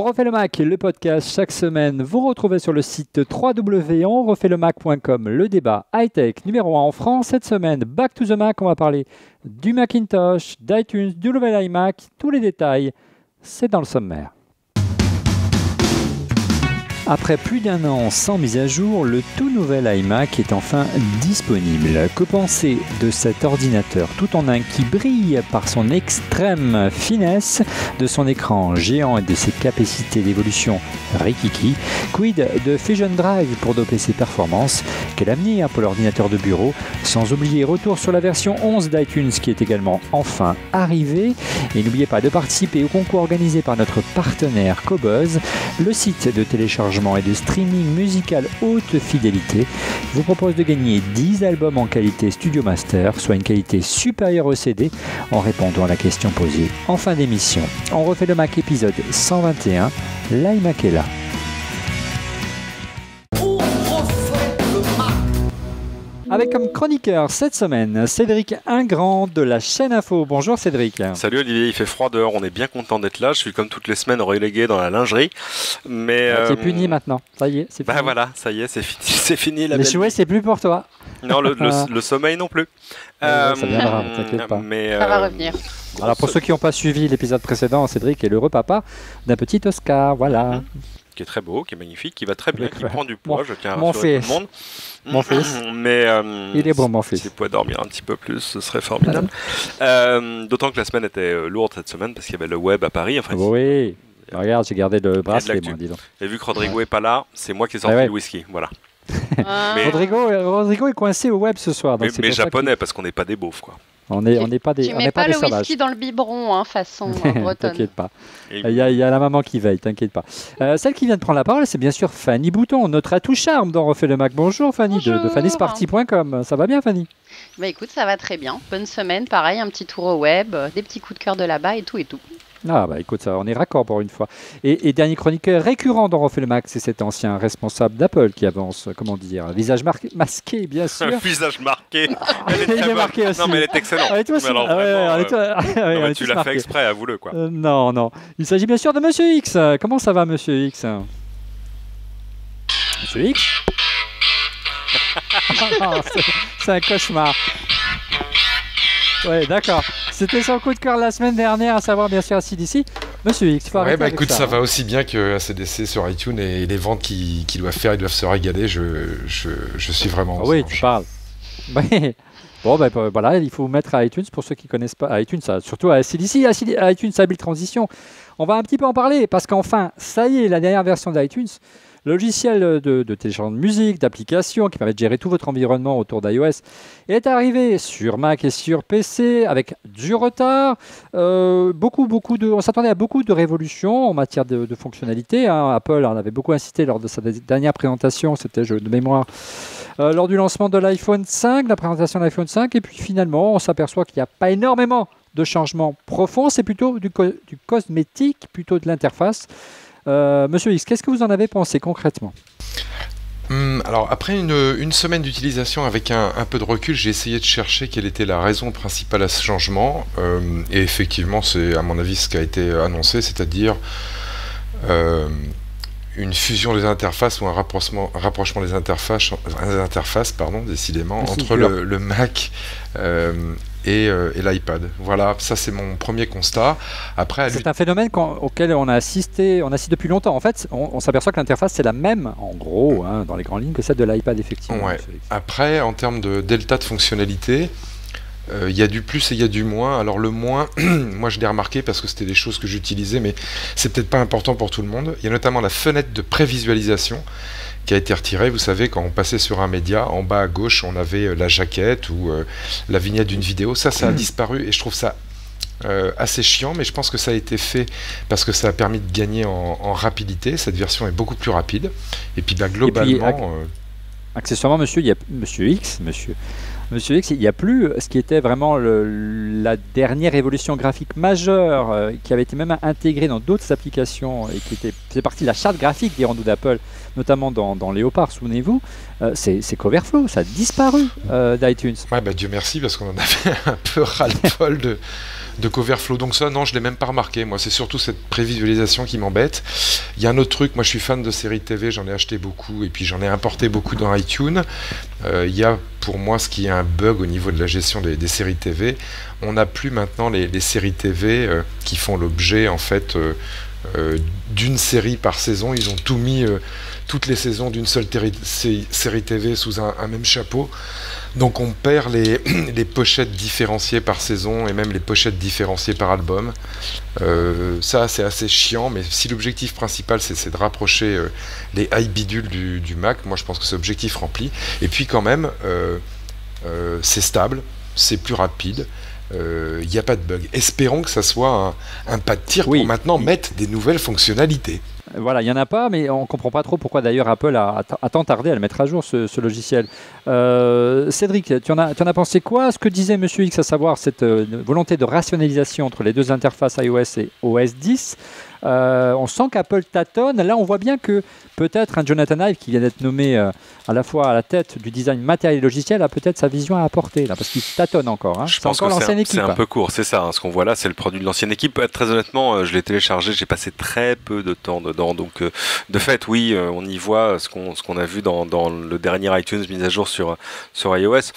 On refait le Mac, le podcast chaque semaine. Vous retrouvez sur le site www.onrefaitlemacom le débat high-tech numéro 1 en France. Cette semaine, Back to the Mac, on va parler du Macintosh, d'iTunes, du nouvel iMac. Tous les détails, c'est dans le sommaire. Après plus d'un an sans mise à jour, le tout nouvel iMac est enfin disponible. Que penser de cet ordinateur tout en un qui brille par son extrême finesse, de son écran géant et de ses capacités d'évolution rikiki? Quid de Fusion Drive pour doper ses performances? Quel avenir pour l'ordinateur de bureau? Sans oublier retour sur la version 11 d'iTunes qui est également enfin arrivée. Et n'oubliez pas de participer au concours organisé par notre partenaire Qobuz, le site de téléchargement et de streaming musical haute fidélité vous propose de gagner 10 albums en qualité Studio Master, soit une qualité supérieure au CD, en répondant à la question posée en fin d'émission. On refait le Mac épisode 121, l'iMac est là. Avec comme chroniqueur cette semaine, Cédric Ingrand de la chaîne Info. Bonjour Cédric. Salut Olivier, il fait froid dehors, on est bien content d'être là. Je suis comme toutes les semaines relégué dans la lingerie. Mais tu es puni maintenant, ça y est, c'est fini. Bah voilà, ça y est, c'est fini, c'est fini. Les jouets, c'est plus pour toi. Non, le sommeil non plus. Ça viendra, t'inquiète pas. Ça va revenir. Alors pour ceux qui n'ont pas suivi l'épisode précédent, Cédric est l'heureux papa d'un petit Oscar, voilà. Qui est très beau, qui est magnifique, qui va très bien, qui prend du poids, je tiens à mon rassurer tout le monde. Mon fils. Mais il est bon, mon fils. S'il pouvait dormir un petit peu plus, ce serait formidable. D'autant que la semaine était lourde cette semaine parce qu'il y avait le web à Paris. Enfin, oui. Regarde, j'ai gardé le bracelet, moi, dis donc. Et vu que Rodrigo n'est pas là, c'est moi qui ai sorti le whisky. Voilà. Mais... Rodrigo est coincé au web ce soir. Donc mais japonais, parce qu'on n'est pas des beaufs, quoi. On n'est pas des sauvages. Tu mets pas le whisky dans le biberon, hein, façon bretonne. T'inquiète pas. Il y a la maman qui veille, t'inquiète pas. Celle qui vient de prendre la parole, c'est bien sûr Fanny Bouton, notre atout charme dans Refait le Mac. Bonjour Fanny, bonjour. de fannysparty.com. Ça va bien Fanny? Bah écoute, ça va très bien. Bonne semaine, pareil, un petit tour au web, des petits coups de cœur de là-bas et tout et tout. Ah bah écoute, ça, on est raccord pour une fois. Et dernier chroniqueur récurrent dans Refait le Mac, c'est cet ancien responsable d'Apple qui avance, comment dire, visage masqué bien sûr. Visage marqué. Elle est marqué aussi. Non mais elle est excellente. Elle est aussi. Tu l'as fait exprès, avoue-le quoi. Non. Il s'agit bien sûr de Monsieur X. Comment ça va Monsieur X? Monsieur X. C'est un cauchemar. Ouais, d'accord. C'était son coup de cœur la semaine dernière, à savoir bien sûr ACDC. Monsieur X, il faut arrêter avec écoute, ça va aussi bien que ACDC sur iTunes et les ventes qu'ils doivent faire, ils doivent se régaler. Je suis vraiment. Oui, tu parles. Bon, voilà, il faut mettre à iTunes pour ceux qui ne connaissent pas iTunes, surtout à ACDC, iTunes Stable Transition. On va un petit peu en parler parce qu'enfin, ça y est, la dernière version d'iTunes. Le logiciel de téléchargement de musique, d'applications qui permet de gérer tout votre environnement autour d'iOS est arrivé sur Mac et sur PC avec du retard. On s'attendait à beaucoup de révolutions en matière de fonctionnalités. Apple en avait beaucoup incité lors de sa dernière présentation, c'était de mémoire, lors du lancement de l'iPhone 5, la présentation de l'iPhone 5. Et puis finalement, on s'aperçoit qu'il n'y a pas énormément de changements profonds. C'est plutôt du cosmétique, plutôt de l'interface. Monsieur X, qu'est-ce que vous en avez pensé concrètement? Alors après une semaine d'utilisation avec un peu de recul, j'ai essayé de chercher quelle était la raison principale à ce changement. Et effectivement, c'est à mon avis ce qui a été annoncé, c'est-à-dire une fusion des interfaces ou un rapprochement des interfaces, décidément, entre le Mac et l'iPad. Voilà, ça c'est mon premier constat. Après, c'est un phénomène auquel on assiste depuis longtemps. En fait, on s'aperçoit que l'interface c'est la même, en gros, dans les grandes lignes, que celle de l'iPad, effectivement. Ouais. Après, en termes de delta de fonctionnalité, il y a du plus et il y a du moins. Alors le moins, moi je l'ai remarqué parce que c'était des choses que j'utilisais, mais c'est peut-être pas important pour tout le monde. Il y a notamment la fenêtre de prévisualisation qui a été retirée. Vous savez, quand on passait sur un média, en bas à gauche, on avait la jaquette ou la vignette d'une vidéo. Ça a disparu et je trouve ça assez chiant, mais je pense que ça a été fait parce que ça a permis de gagner en rapidité. Cette version est beaucoup plus rapide. Et puis globalement... accessoirement, monsieur, il y a Monsieur X, Monsieur X, il n'y a plus ce qui était vraiment la dernière évolution graphique majeure qui avait été même intégrée dans d'autres applications et qui faisait partie de la charte graphique, dirons-nous, d'Apple, notamment dans Léopard, souvenez-vous, c'est Coverflow, ça a disparu d'iTunes. Ouais, Dieu merci, parce qu'on en avait un peu ras-le-bol de Coverflow. Donc ça, non, je ne l'ai même pas remarqué. Moi, c'est surtout cette prévisualisation qui m'embête. Il y a un autre truc, moi je suis fan de séries TV, j'en ai acheté beaucoup et puis j'en ai importé beaucoup dans iTunes. Il y a pour moi ce qui est un bug au niveau de la gestion des séries TV. On n'a plus maintenant les séries TV qui font l'objet en fait d'une série par saison. Ils ont tout mis, toutes les saisons d'une seule série TV sous un même chapeau. Donc on perd les pochettes différenciées par saison et même les pochettes différenciées par album. Ça c'est assez chiant, mais si l'objectif principal c'est de rapprocher les high bidules du Mac, moi je pense que c'est objectif rempli. Et puis quand même, c'est stable, c'est plus rapide. Il n'y a pas de bug. Espérons que ça soit un pas de tir pour maintenant mettre des nouvelles fonctionnalités. Voilà, il n'y en a pas, mais on ne comprend pas trop pourquoi d'ailleurs Apple a tant tardé à le mettre à jour, ce logiciel. Cédric, tu en as pensé quoi? Ce que disait Monsieur X, à savoir cette volonté de rationalisation entre les deux interfaces iOS et OS X. On sent qu'Apple tâtonne. Là, on voit bien que peut-être un Jonathan Ive, qui vient d'être nommé à la fois à la tête du design matériel et logiciel, a peut-être sa vision à apporter, là, parce qu'il tâtonne encore. Je pense encore que c'est un peu court, c'est ça. Ce qu'on voit là, c'est le produit de l'ancienne équipe. Très honnêtement, je l'ai téléchargé, j'ai passé très peu de temps dedans. Donc, de fait, oui, on y voit ce qu'on a vu dans le dernier iTunes mise à jour sur iOS.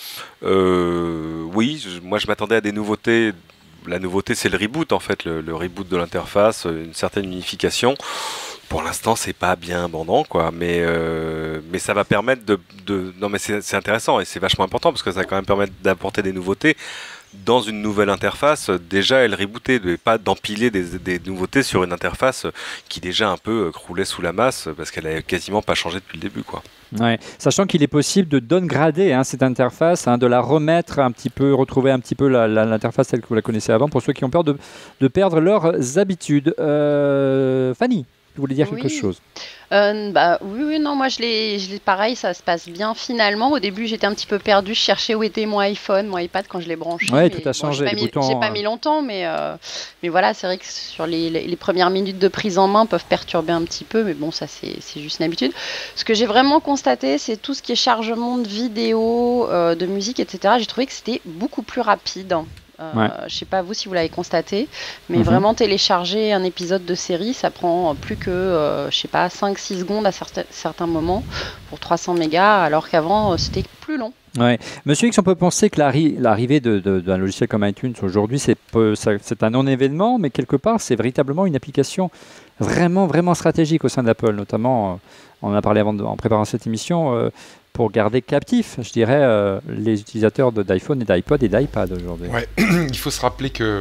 Oui, moi je m'attendais à des nouveautés. La nouveauté, c'est le reboot, en fait, le reboot de l'interface, une certaine unification. Pour l'instant, c'est pas bien abondant, quoi, mais ça va permettre non, mais c'est intéressant et c'est vachement important parce que ça va quand même permettre d'apporter des nouveautés dans une nouvelle interface. Déjà, elle rebootait, et pas d'empiler des nouveautés sur une interface qui déjà un peu croulait sous la masse parce qu'elle avait quasiment pas changé depuis le début, quoi. Ouais. Sachant qu'il est possible de downgrader cette interface, de la remettre un petit peu, retrouver un petit peu l'interface telle que vous la connaissez avant, pour ceux qui ont peur de perdre leurs habitudes. Fanny, vous voulez dire quelque chose? Oui, non, moi je l'ai pareil, ça se passe bien finalement. Au début, j'étais un petit peu perdue, je cherchais où était mon iPhone, mon iPad quand je l'ai branché. Ouais, tout a changé. J'ai pas mis longtemps, mais voilà, c'est vrai que sur les premières minutes de prise en main peuvent perturber un petit peu, mais bon, ça c'est juste une habitude. Ce que j'ai vraiment constaté, c'est tout ce qui est chargement de vidéos, de musique, etc. J'ai trouvé que c'était beaucoup plus rapide. Je sais pas vous si vous l'avez constaté, mais vraiment télécharger un épisode de série, ça prend plus que je sais pas 5-6 secondes à certains moments pour 300 mégas, alors qu'avant c'était plus long. Ouais. Monsieur X, on peut penser que l'arrivée d'un logiciel comme iTunes aujourd'hui, c'est un non-événement, mais quelque part, c'est véritablement une application vraiment, vraiment stratégique au sein d'Apple, notamment, on en a parlé en préparant cette émission, pour garder captifs, je dirais, les utilisateurs d'iPhone et d'iPod et d'iPad aujourd'hui. Ouais. Il faut se rappeler que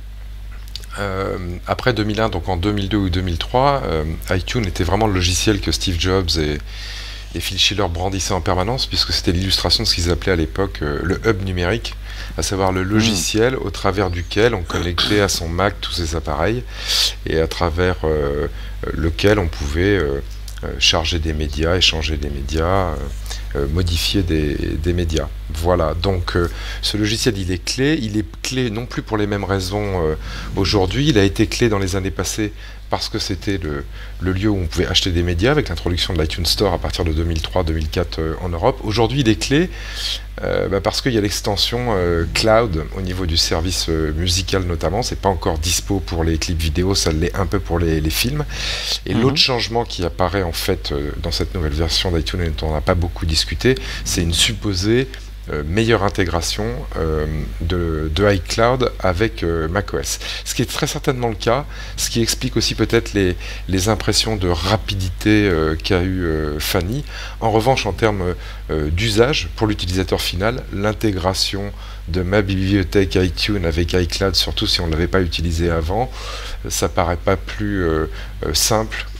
après 2001, donc en 2002 ou 2003, iTunes était vraiment le logiciel que Steve Jobs et Phil Schiller brandissaient en permanence, puisque c'était l'illustration de ce qu'ils appelaient à l'époque le hub numérique, à savoir le logiciel au travers duquel on connectait à son Mac tous ses appareils et à travers lequel on pouvait charger des médias, échanger des médias, modifier des médias. Voilà, donc ce logiciel il est clé non plus pour les mêmes raisons aujourd'hui, il a été clé dans les années passées parce que c'était le lieu où on pouvait acheter des médias avec l'introduction de l'iTunes Store à partir de 2003-2004 en Europe. Aujourd'hui il est clé parce qu'il y a l'extension cloud au niveau du service musical notamment, c'est pas encore dispo pour les clips vidéo, ça l'est un peu pour les films. Et l'autre changement qui apparaît en fait dans cette nouvelle version d'iTunes et dont on n'a pas beaucoup discuté, c'est une supposée meilleure intégration de iCloud avec macOS. Ce qui est très certainement le cas, ce qui explique aussi peut-être les impressions de rapidité qu'a eu Fanny. En revanche, en termes d'usage pour l'utilisateur final, l'intégration de ma bibliothèque iTunes avec iCloud, surtout si on ne l'avait pas utilisé avant, ça paraît pas plus simple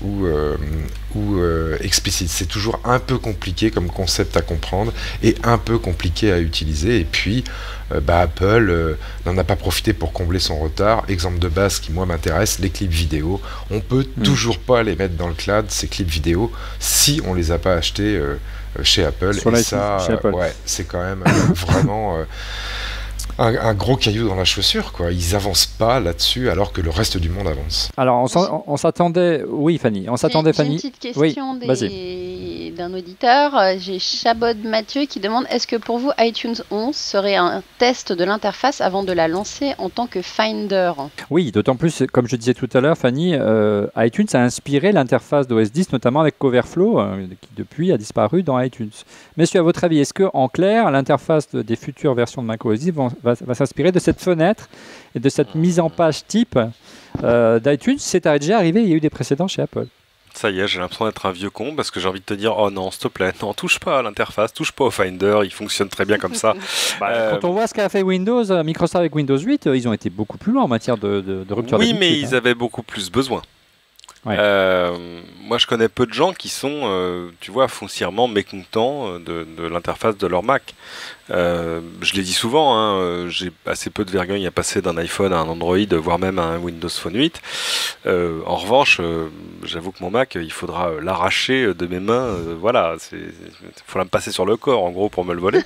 ou explicite. C'est toujours un peu compliqué comme concept à comprendre et un peu compliqué à utiliser. Et puis, Apple n'en a pas profité pour combler son retard. Exemple de base qui, moi, m'intéresse, les clips vidéo. On peut toujours pas les mettre dans le cloud, ces clips vidéo, si on les a pas achetés chez Apple. Et ça, ouais, c'est quand même vraiment... un gros caillou dans la chaussure, quoi. Ils avancent pas là-dessus alors que le reste du monde avance. Alors on s'attendait, oui Fanny, Fanny. J'ai une petite question d'un auditeur. J'ai Chabod Mathieu qui demande est-ce que pour vous iTunes 11 serait un test de l'interface avant de la lancer en tant que Finder? Oui, d'autant plus, comme je disais tout à l'heure, Fanny, iTunes a inspiré l'interface d'OS 10, notamment avec Coverflow, qui depuis a disparu dans iTunes. Messieurs, à votre avis, est-ce que en clair, l'interface des futures versions de macOS 10 va s'inspirer de cette fenêtre et de cette mise en page type d'iTunes? C'est déjà arrivé, il y a eu des précédents chez Apple. Ça y est, j'ai l'impression d'être un vieux con parce que j'ai envie de te dire oh non, s'il te plaît, non, touche pas à l'interface, touche pas au Finder, il fonctionne très bien comme ça. Quand on voit ce qu'a fait Windows, Microsoft avec Windows 8, ils ont été beaucoup plus loin en matière de rupture d'habitude. Oui, mais ils avaient beaucoup plus besoin. Ouais. Moi, je connais peu de gens qui sont, tu vois, foncièrement mécontents de l'interface de leur Mac. Je l'ai dit souvent, hein, j'ai assez peu de vergogne à passer d'un iPhone à un Android, voire même à un Windows Phone 8. En revanche, j'avoue que mon Mac, il faudra l'arracher de mes mains. Voilà, il faudra me passer sur le corps, en gros, pour me le voler.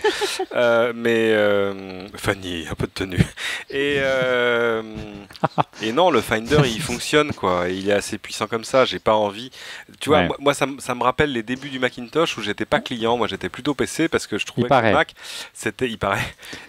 Fanny, un peu de tenue. Et non, le Finder, il fonctionne, quoi. Il est assez puissant comme ça. J'ai pas envie. Tu vois, moi, ça me rappelle les débuts du Macintosh où j'étais pas client. Moi, j'étais plutôt PC parce que je trouvais que le Mac, il paraît.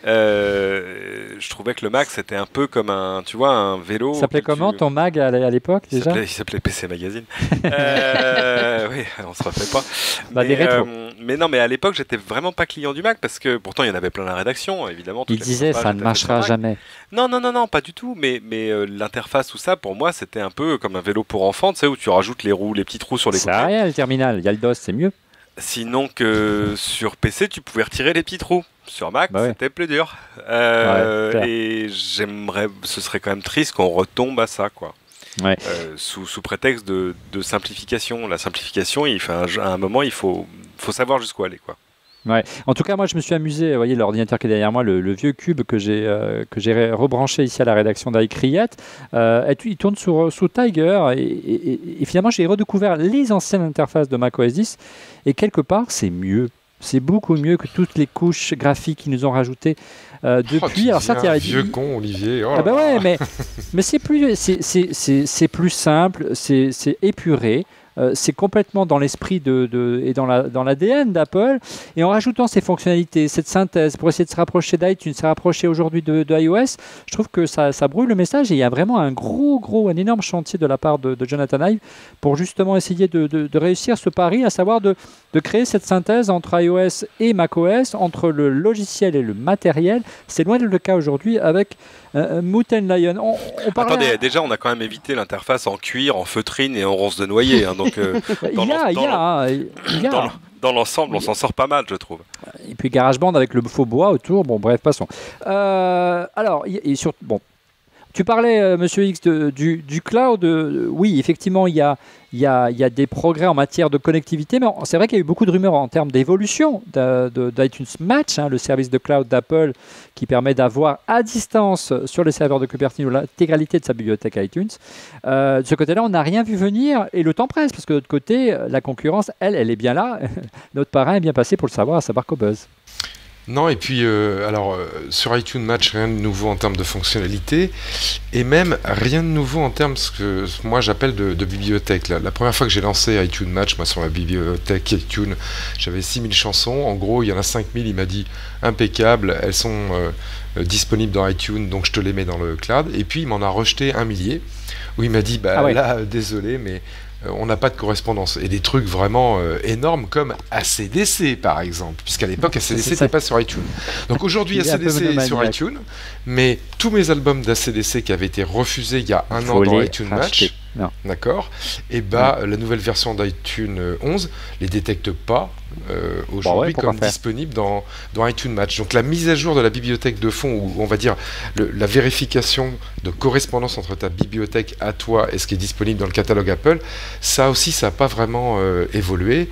Je trouvais que le Mac, c'était un peu comme un vélo. Ça s'appelait comment ton Mag à l'époque déjà? Il s'appelait PC Magazine. Oui, on se refait pas. Mais non, mais à l'époque, j'étais vraiment pas client du Mac parce que pourtant, il y en avait plein à la rédaction, évidemment. Il disait ça ne marchera jamais. Non, pas du tout. Mais l'interface, tout ça, pour moi, c'était un peu comme un vélo pour enfants, tu sais, où tu rajoutes les petits trous sur les côtés. Ça rien, le terminal. Il y a le DOS, c'est mieux. Sinon que sur PC, tu pouvais retirer les petits trous. Sur Mac, c'était plus dur. Et ce serait quand même triste qu'on retombe à ça, quoi. Ouais. Sous prétexte de simplification. La simplification, à un moment, il faut savoir jusqu'où aller, quoi. Ouais. En tout cas, moi, je me suis amusé. Vous voyez l'ordinateur qui est derrière moi, le vieux cube que j'ai rebranché ici à la rédaction d'iCreate. Il tourne sous Tiger et finalement, j'ai redécouvert les anciennes interfaces de macOS 10 et quelque part, c'est mieux. C'est beaucoup mieux que toutes les couches graphiques qu'ils nous ont rajoutées depuis. Alors certes, il y a un vieux con, Olivier. Oh bah ouais, mais c'est plus simple, c'est épuré. C'est complètement dans l'esprit et dans l'ADN d'Apple. Et en rajoutant ces fonctionnalités, cette synthèse pour essayer de se rapprocher d'iTunes, se rapprocher aujourd'hui de iOS, je trouve que ça brouille le message. Et il y a vraiment un énorme chantier de la part de Jonathan Ive pour justement essayer de réussir ce pari, à savoir de créer cette synthèse entre iOS et macOS, entre le logiciel et le matériel. C'est loin d'être le cas aujourd'hui avec Mountain Lion. Attendez, déjà on a quand même évité l'interface en cuir, en feutrine et en ronce de noyer. Hein, donc dans l'ensemble, on s'en sort pas mal, je trouve. Et puis GarageBand avec le faux bois autour. Bon, bref, passons. Tu parlais, Monsieur X, du cloud. Oui, effectivement, il y a des progrès en matière de connectivité, mais c'est vrai qu'il y a eu beaucoup de rumeurs en termes d'évolution d'iTunes Match, le service de cloud d'Apple qui permet d'avoir à distance sur les serveurs de Cupertino l'intégralité de sa bibliothèque iTunes. De ce côté-là, on n'a rien vu venir et le temps presse, parce que de l'autre côté, la concurrence, elle est bien là. Notre parrain est bien passé pour le savoir, à savoir Cobuzz. Non, et puis sur iTunes Match, rien de nouveau en termes de fonctionnalité, et même rien de nouveau en termes de ce que moi j'appelle de bibliothèque. La première fois que j'ai lancé iTunes Match, moi sur la bibliothèque iTunes, j'avais 6000 chansons, en gros il y en a 5000, il m'a dit impeccable, elles sont disponibles dans iTunes, donc je te les mets dans le cloud, et puis il m'en a rejeté 1 millier, où il m'a dit, là, désolé, mais... on n'a pas de correspondance. Et des trucs vraiment énormes comme AC/DC par exemple, puisqu'à l'époque AC/DC n'était pas sur iTunes. Donc aujourd'hui AC/DC est sur iTunes, mais tous mes albums d'AC/DC qui avaient été refusés il y a un an dans iTunes Match, Non. D'accord. Et la nouvelle version d'iTunes 11 les détecte pas aujourd'hui comme disponible dans iTunes Match. Donc la mise à jour de la bibliothèque de fond, ou on va dire la vérification de correspondance entre ta bibliothèque à toi et ce qui est disponible dans le catalogue Apple, ça aussi, ça n'a pas vraiment évolué.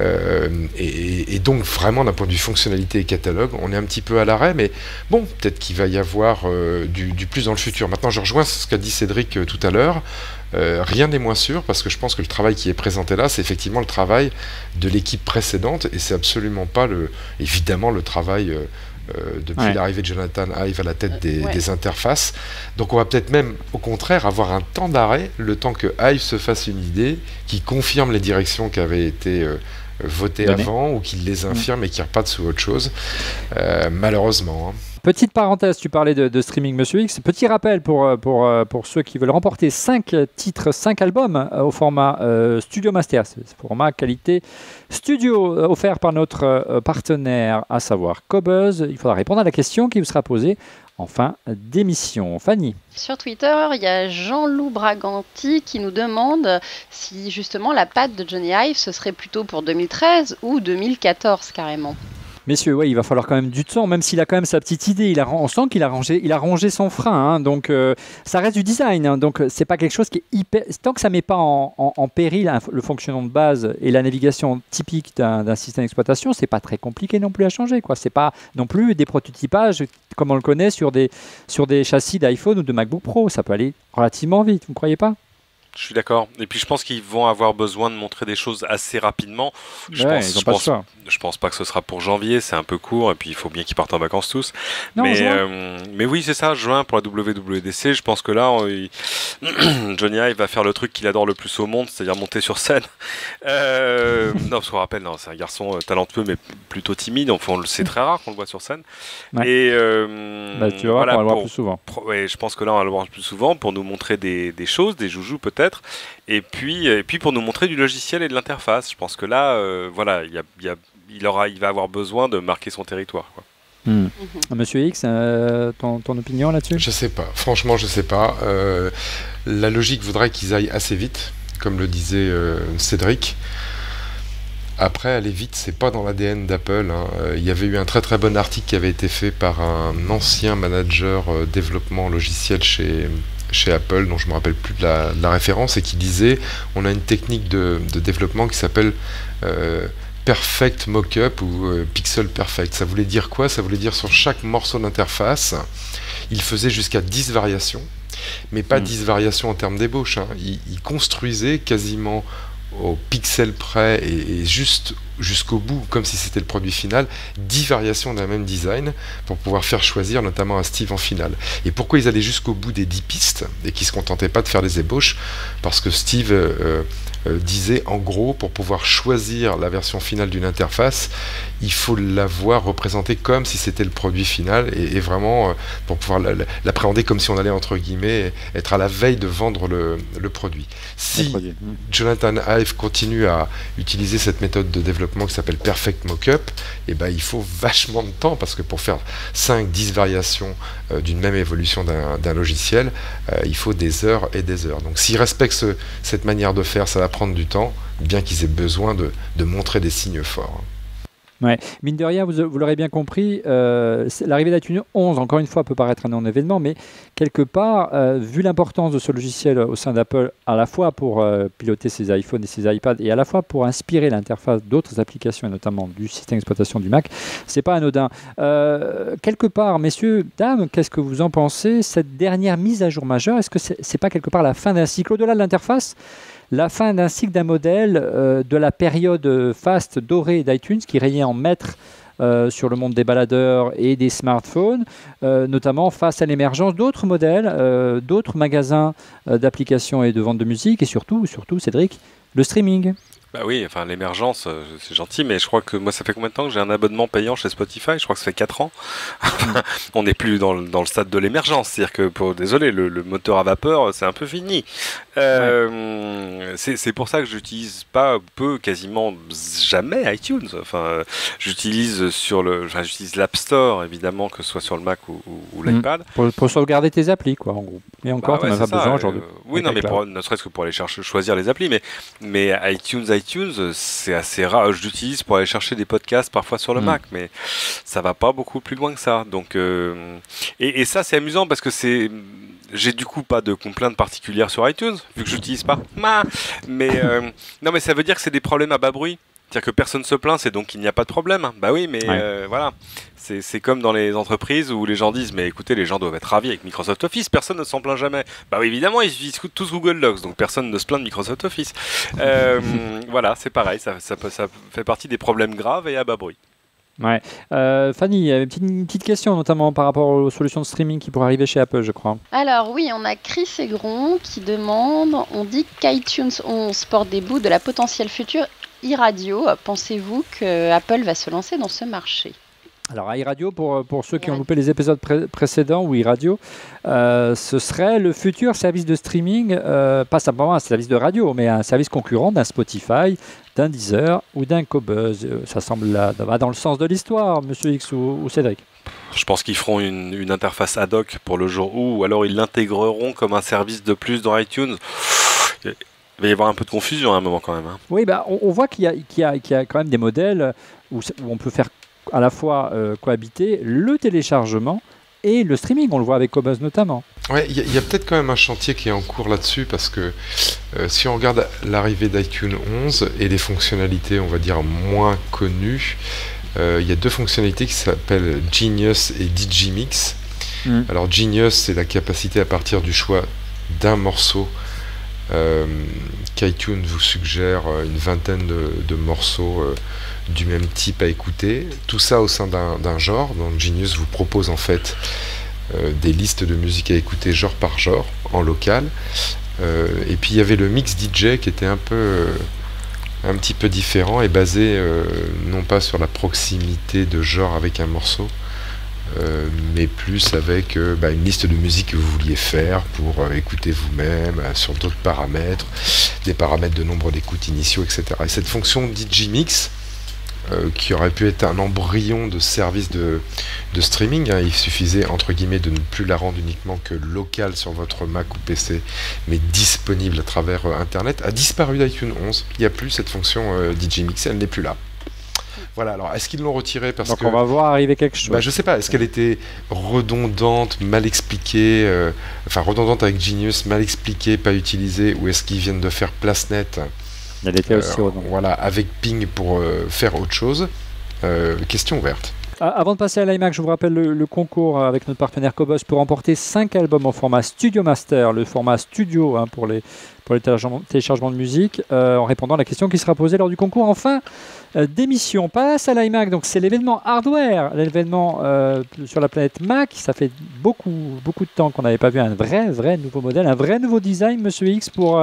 Et donc vraiment d'un point de vue fonctionnalité et catalogue, on est un petit peu à l'arrêt, mais bon, peut-être qu'il va y avoir du plus dans le futur. Maintenant, je rejoins ce qu'a dit Cédric tout à l'heure. Rien n'est moins sûr, parce que je pense que le travail qui est présenté là, c'est effectivement le travail de l'équipe précédente, et c'est absolument pas évidemment le travail depuis l'arrivée de Jonathan Ive à la tête des interfaces. Donc on va peut-être même au contraire avoir un temps d'arrêt, le temps que Ive se fasse une idée qui confirme les directions qui avaient été votées avant, ou qui les infirme et qui repartent sous autre chose, malheureusement. Petite parenthèse, tu parlais de streaming, Monsieur X. Petit rappel pour ceux qui veulent remporter 5 titres, 5 albums au format Studio Master. C'est format qualité studio offert par notre partenaire, à savoir Qobuz. Il faudra répondre à la question qui vous sera posée en fin d'émission. Fanny. Sur Twitter, il y a Jean-Loup Braganti qui nous demande si justement la patte de Jony Ive, ce serait plutôt pour 2013 ou 2014 carrément. Messieurs, il va falloir quand même du temps, même s'il a quand même sa petite idée. On sent qu'il a rongé son frein, hein, donc ça reste du design. Hein, donc c'est pas quelque chose qui est hyper. Tant que ça met pas en péril le fonctionnement de base et la navigation typique d'un système d'exploitation, c'est pas très compliqué non plus à changer, quoi. C'est pas non plus des prototypages comme on le connaît sur des châssis d'iPhone ou de MacBook Pro. Ça peut aller relativement vite, vous ne croyez pas ? Je suis d'accord. Et puis je pense qu'ils vont avoir besoin de montrer des choses assez rapidement. Je pense pas que ce sera pour janvier, c'est un peu court, et puis il faut bien qu'ils partent en vacances tous. Non, mais oui, c'est ça, juin pour la WWDC. Je pense que là, Jony Ive va faire le truc qu'il adore le plus au monde, c'est-à-dire monter sur scène. Non, parce qu'on rappelle, c'est un garçon talentueux mais plutôt timide, donc c'est très rare qu'on le voit sur scène. Ouais. Et tu vas voir qu'on va le voir plus souvent. Je pense que là, on va le voir plus souvent pour nous montrer des choses, des joujoux peut-être. Et puis pour nous montrer du logiciel et de l'interface. Je pense que là, il va avoir besoin de marquer son territoire, quoi. Monsieur X, ton opinion là-dessus ? Je sais pas. Franchement, je sais pas. La logique voudrait qu'ils aillent assez vite, comme le disait Cédric. Après, aller vite, c'est pas dans l'ADN d'Apple. Hein. Il y avait eu un très très bon article qui avait été fait par un ancien manager développement logiciel chez Apple, dont je ne me rappelle plus de la référence, et qui disait on a une technique de développement qui s'appelle Perfect Mockup ou Pixel Perfect. Ça voulait dire quoi ? Ça voulait dire sur chaque morceau d'interface, il faisait jusqu'à 10 variations, mais pas 10 variations en termes d'ébauche. Hein. Il construisait quasiment au pixel près et juste jusqu'au bout, comme si c'était le produit final, 10 variations d'un même design pour pouvoir faire choisir notamment un Steve en finale. Et pourquoi ils allaient jusqu'au bout des 10 pistes et qu'ils ne se contentaient pas de faire des ébauches ? Parce que Steve disait en gros, pour pouvoir choisir la version finale d'une interface, il faut l'avoir représentée comme si c'était le produit final et vraiment pour pouvoir l'appréhender comme si on allait entre guillemets être à la veille de vendre le produit. Si Jonathan Ive continue à utiliser cette méthode de développement qui s'appelle Perfect Mockup, il faut vachement de temps, parce que pour faire 5-10 variations d'une même évolution d'un logiciel, il faut des heures et des heures. Donc s'ils respectent cette manière de faire, ça va prendre du temps, bien qu'ils aient besoin de montrer des signes forts. Ouais. Mine de rien, vous l'aurez bien compris, l'arrivée d'iTunes 11, encore une fois, peut paraître un non-événement, mais quelque part, vu l'importance de ce logiciel au sein d'Apple, à la fois pour piloter ses iPhones et ses iPads, et à la fois pour inspirer l'interface d'autres applications, et notamment du système d'exploitation du Mac, c'est pas anodin. Quelque part, messieurs, dames, qu'est-ce que vous en pensez ? Cette dernière mise à jour majeure, est-ce que c'est pas quelque part la fin d'un cycle au-delà de l'interface ? La fin d'un cycle d'un modèle de la période faste dorée d'iTunes qui régnait en maître sur le monde des baladeurs et des smartphones, notamment face à l'émergence d'autres modèles, d'autres magasins d'applications et de vente de musique, et surtout, Cédric, le streaming. Bah oui, enfin l'émergence, c'est gentil, mais je crois que moi ça fait combien de temps que j'ai un abonnement payant chez Spotify? Je crois que ça fait 4 ans. On n'est plus dans le stade de l'émergence, c'est-à-dire que, désolé, le moteur à vapeur, c'est un peu fini. C'est pour ça que j'utilise quasiment jamais iTunes. Enfin, j'utilise j'utilise l'App Store, évidemment, que ce soit sur le Mac ou l'iPad. Pour sauvegarder tes applis, quoi, en gros. Et encore, tu n'en as pas besoin aujourd'hui. Oui, non, mais ne serait-ce que pour aller choisir les applis, mais iTunes, c'est assez rare. Je l'utilise pour aller chercher des podcasts parfois sur le Mac, mais ça va pas beaucoup plus loin que ça. Donc, et ça, c'est amusant parce que j'ai du coup pas de complaintes particulières sur iTunes vu que je l'utilise pas. Mais non, mais ça veut dire que c'est des problèmes à bas bruit. C'est-à-dire que personne se plaint, c'est donc qu'il n'y a pas de problème. Bah oui, mais voilà. C'est comme dans les entreprises où les gens disent mais écoutez, les gens doivent être ravis avec Microsoft Office, personne ne s'en plaint jamais. Bah oui, évidemment, ils utilisent tous Google Docs, donc personne ne se plaint de Microsoft Office. Voilà, c'est pareil, ça fait partie des problèmes graves et à bas bruit. Ouais. Fanny, il y avait une petite question notamment par rapport aux solutions de streaming qui pourraient arriver chez Apple, je crois. Alors oui, on a Chris Aigron qui demande, on dit qu'iTunes 11 porte des bouts de la potentielle future iRadio. Pensez-vous que Apple va se lancer dans ce marché? Alors iRadio, pour ceux qui ont loupé les épisodes précédents, ou iRadio, ce serait le futur service de streaming, pas simplement un service de radio, mais un service concurrent d'un Spotify, d'un Deezer ou d'un Qobuz. Ça semble va dans le sens de l'histoire, Monsieur X ou Cédric. Je pense qu'ils feront une interface ad hoc pour le jour où, ou alors ils l'intégreront comme un service de plus dans iTunes. Il va y avoir un peu de confusion à un moment quand même. Oui, on voit qu'il y a quand même des modèles où on peut faire à la fois cohabiter le téléchargement et le streaming. On le voit avec Qobuz notamment. Ouais, il y a peut-être quand même un chantier qui est en cours là-dessus parce que si on regarde l'arrivée d'iTunes 11 et les fonctionnalités, on va dire, moins connues, il y a deux fonctionnalités qui s'appellent Genius et Digimix. Alors Genius, c'est la capacité à partir du choix d'un morceau qu'iTunes vous suggère une vingtaine de morceaux du même type à écouter, tout ça au sein d'un genre. Donc Genius vous propose en fait des listes de musique à écouter genre par genre, en local. Et puis il y avait le Mix DJ qui était un petit peu différent et basé non pas sur la proximité de genre avec un morceau, mais plus avec une liste de musique que vous vouliez faire pour écouter vous-même, sur d'autres paramètres, des paramètres de nombre d'écoutes initiaux, etc. Et cette fonction Digimix, qui aurait pu être un embryon de service de streaming, il suffisait entre guillemets de ne plus la rendre uniquement que locale sur votre Mac ou PC, mais disponible à travers Internet, a disparu d'iTunes 11. Il n'y a plus cette fonction Digimix, elle n'est plus là. Voilà, alors est-ce qu'ils l'ont retirée parce Donc on va voir arriver quelque chose. Je sais pas, est-ce qu'elle était redondante, mal expliquée, redondante avec Genius, mal expliquée, pas utilisée, ou est-ce qu'ils viennent de faire place nette Elle était aussi voilà, avec Ping pour faire autre chose. Question ouverte. Avant de passer à l'iMac, je vous rappelle le concours avec notre partenaire Qobuz pour remporter 5 albums en format Studio Master, le format studio pour les téléchargements de musique, en répondant à la question qui sera posée lors du concours en fin d'émission. Passe à l'iMac, donc c'est l'événement hardware, l'événement sur la planète Mac. Ça fait beaucoup de temps qu'on n'avait pas vu un vrai nouveau modèle, un vrai nouveau design, Monsieur X, pour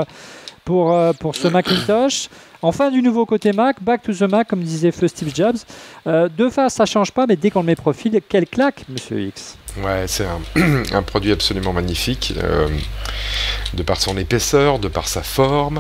ce Macintosh. Enfin, du nouveau côté Mac, back to the Mac, comme disait feu Steve Jobs. De face, ça change pas, mais dès qu'on le met profil, quelle claque, Monsieur X. Ouais, c'est un produit absolument magnifique, de par son épaisseur, de par sa forme.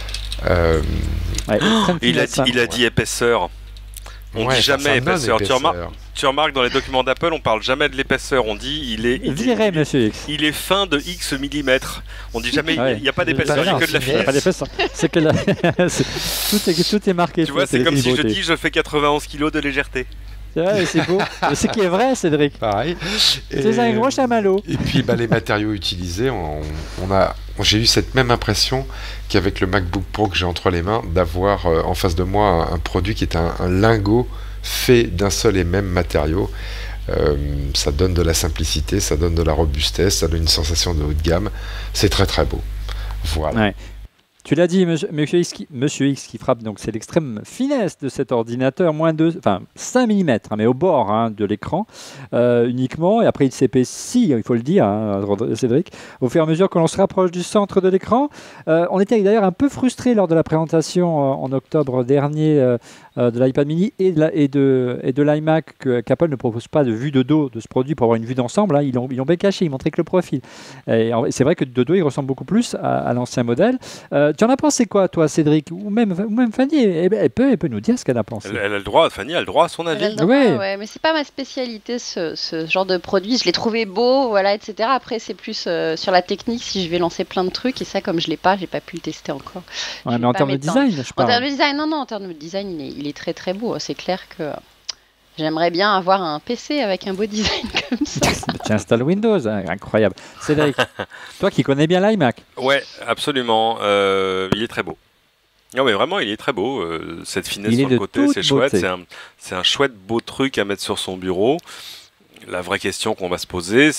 Il a dit épaisseur. On dit jamais épaisseur. Tu remarques dans les documents d'Apple, on parle jamais de l'épaisseur. On dit il est fin de X millimètres. On dit jamais il n'y a pas d'épaisseur, il n'y a que de la finesse. C'est que tout est marqué. Tu vois, c'est comme si je dis je fais 91 kg de légèreté. C'est beau. Mais ce qui est vrai, Cédric. Pareil. C'est un gros chamallow. Et puis les matériaux utilisés, j'ai eu cette même impression qu'avec le MacBook Pro que j'ai entre les mains, d'avoir en face de moi un produit qui est un lingot fait d'un seul et même matériau. Ça donne de la simplicité, ça donne de la robustesse, ça donne une sensation de haut de gamme. C'est très très beau. Voilà. Ouais. Tu l'as dit, Monsieur X qui frappe, donc c'est l'extrême finesse de cet ordinateur, moins de 5 mm, mais au bord de l'écran uniquement, et après il s'épaissit, il faut le dire, Cédric, au fur et à mesure que l'on se rapproche du centre de l'écran. On était d'ailleurs un peu frustrés lors de la présentation en octobre dernier de l'iPad mini et de l'iMac qu'Apple ne propose pas de vue de dos de ce produit pour avoir une vue d'ensemble. Ils l'ont bien caché, ils montraient que le profil. Et c'est vrai que de dos, il ressemble beaucoup plus à l'ancien modèle. Tu en as pensé quoi, toi, Cédric, ou même Fanny? Elle peut nous dire ce qu'elle a pensé. Elle a le droit, Fanny a le droit à son avis. Ouais, mais c'est pas ma spécialité, ce genre de produit. Je l'ai trouvé beau, voilà, etc. Après, c'est plus sur la technique, si je vais lancer plein de trucs, et ça, comme je l'ai pas, j'ai pas pu le tester encore. Ouais, mais en termes de design, je parle. En termes de design, non, en termes de design, il est très très beau. C'est clair que j'aimerais bien avoir un PC avec un beau design comme ça. Tu installes Windows, incroyable. Cédric, toi qui connais bien l'iMac. Ouais, absolument. Il est très beau. Non, mais vraiment, il est très beau. Cette finesse sur le côté, c'est chouette. C'est un chouette beau truc à mettre sur son bureau. La vraie question qu'on va se poser,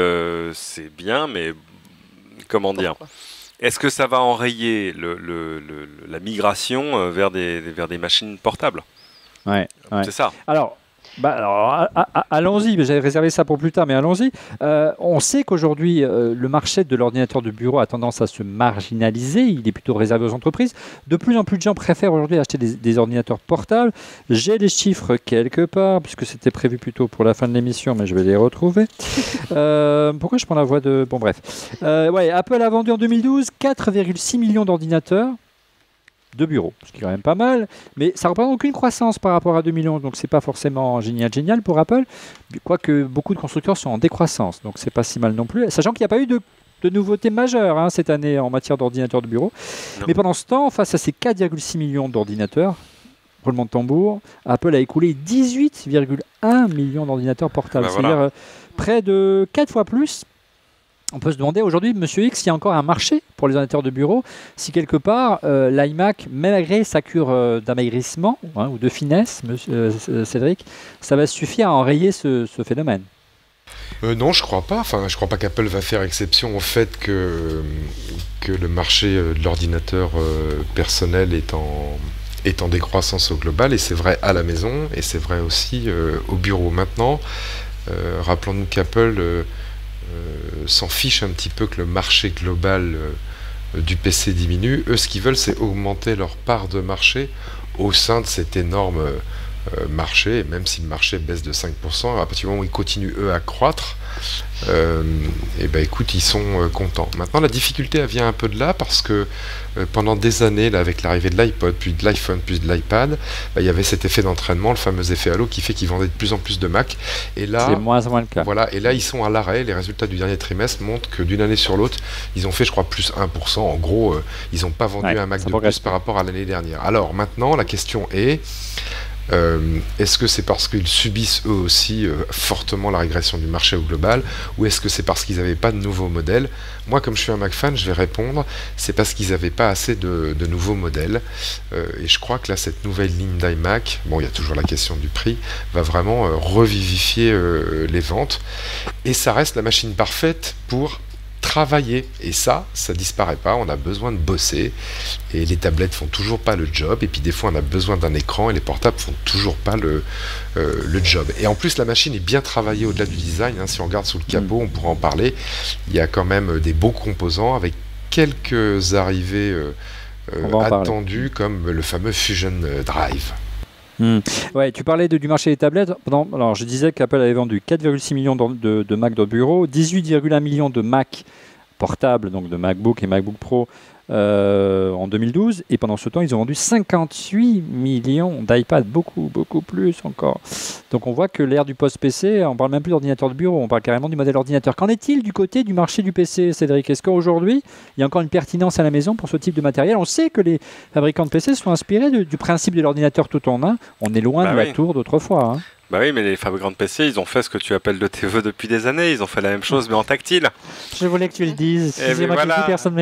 c'est bien, mais comment dire ? Est-ce que ça va enrayer la migration vers des machines portables ? Ouais. C'est ça. Alors, allons-y, j'avais réservé ça pour plus tard, mais allons-y. On sait qu'aujourd'hui, le marché de l'ordinateur de bureau a tendance à se marginaliser, il est plutôt réservé aux entreprises. De plus en plus de gens préfèrent aujourd'hui acheter des ordinateurs portables. J'ai les chiffres quelque part, puisque c'était prévu plutôt pour la fin de l'émission, mais je vais les retrouver. Pourquoi je prends la voix de... Bon, bref. Apple a vendu en 2012 4,6 millions d'ordinateurs de bureau, ce qui est quand même pas mal, mais ça ne représente aucune croissance par rapport à 2011, donc c'est pas forcément génial pour Apple, quoique beaucoup de constructeurs sont en décroissance, donc c'est pas si mal non plus, sachant qu'il n'y a pas eu de nouveautés majeures cette année en matière d'ordinateurs de bureau. Non. Mais pendant ce temps, face à ces 4,6 millions d'ordinateurs, roulement de tambour, Apple a écoulé 18,1 millions d'ordinateurs portables, c'est-à-dire près de 4 fois plus. On peut se demander aujourd'hui, Monsieur X, s'il y a encore un marché pour les ordinateurs de bureau, si quelque part l'iMac, malgré sa cure d'amaigrissement ou de finesse, Cédric, ça va suffire à enrayer ce phénomène. Non, je crois pas. Enfin, je crois pas qu'Apple va faire exception au fait que le marché de l'ordinateur personnel est en décroissance au global, et c'est vrai à la maison, et c'est vrai aussi au bureau. Maintenant, rappelons-nous qu'Apple s'en fiche un petit peu que le marché global du PC diminue. Eux, ce qu'ils veulent, c'est augmenter leur part de marché au sein de cet énorme marché, et même si le marché baisse de 5%, à partir du moment où ils continuent, eux, à croître, écoute, ils sont contents. Maintenant, la difficulté, elle vient un peu de là, parce que pendant des années, là, avec l'arrivée de l'iPod, puis de l'iPhone, puis de l'iPad, il y avait cet effet d'entraînement, le fameux effet halo, qui fait qu'ils vendaient de plus en plus de Mac. Et là, c'est moins en moins le cas. Voilà, et là, ils sont à l'arrêt. Les résultats du dernier trimestre montrent que d'une année sur l'autre, ils ont fait, je crois, plus 1%. En gros, ils n'ont pas vendu un Mac de plus par rapport à l'année dernière. Alors, maintenant, la question est... est-ce que c'est parce qu'ils subissent eux aussi fortement la régression du marché au global, ou est-ce que c'est parce qu'ils n'avaient pas de nouveaux modèles? Moi, comme je suis un Mac fan, je vais répondre, c'est parce qu'ils n'avaient pas assez de nouveaux modèles, et je crois que là, cette nouvelle ligne d'iMac, bon, il y a toujours la question du prix, va vraiment revivifier les ventes, et ça reste la machine parfaite pour travailler, et ça disparaît pas. On a besoin de bosser, et les tablettes font toujours pas le job, et puis des fois on a besoin d'un écran, et les portables font toujours pas le job. Et en plus, la machine est bien travaillée au-delà du design, si on regarde sous le capot, on pourra en parler, il y a quand même des beaux composants, avec quelques arrivées attendues, comme le fameux Fusion Drive. Ouais, tu parlais du marché des tablettes. Alors, je disais qu'Apple avait vendu 4,6 millions de Mac de bureau, 18,1 millions de Mac portables, donc de MacBook et MacBook Pro en 2012. Et pendant ce temps, ils ont vendu 58 millions d'iPad, beaucoup plus encore. Donc on voit que l'ère du post-PC, on ne parle même plus d'ordinateur de bureau, on parle carrément du modèle ordinateur. Qu'en est-il du côté du marché du PC, Cédric? Est-ce qu'aujourd'hui, il y a encore une pertinence à la maison pour ce type de matériel? On sait que les fabricants de PC sont inspirés du principe de l'ordinateur tout en un. On est loin de la tour d'autrefois. Bah oui, mais les fabricants de PC, ils ont fait ce que tu appelles le TV depuis des années. Ils ont fait la même chose, mais en tactile. Je voulais que tu le dises. Excusez-moi, personne ne m'écoute.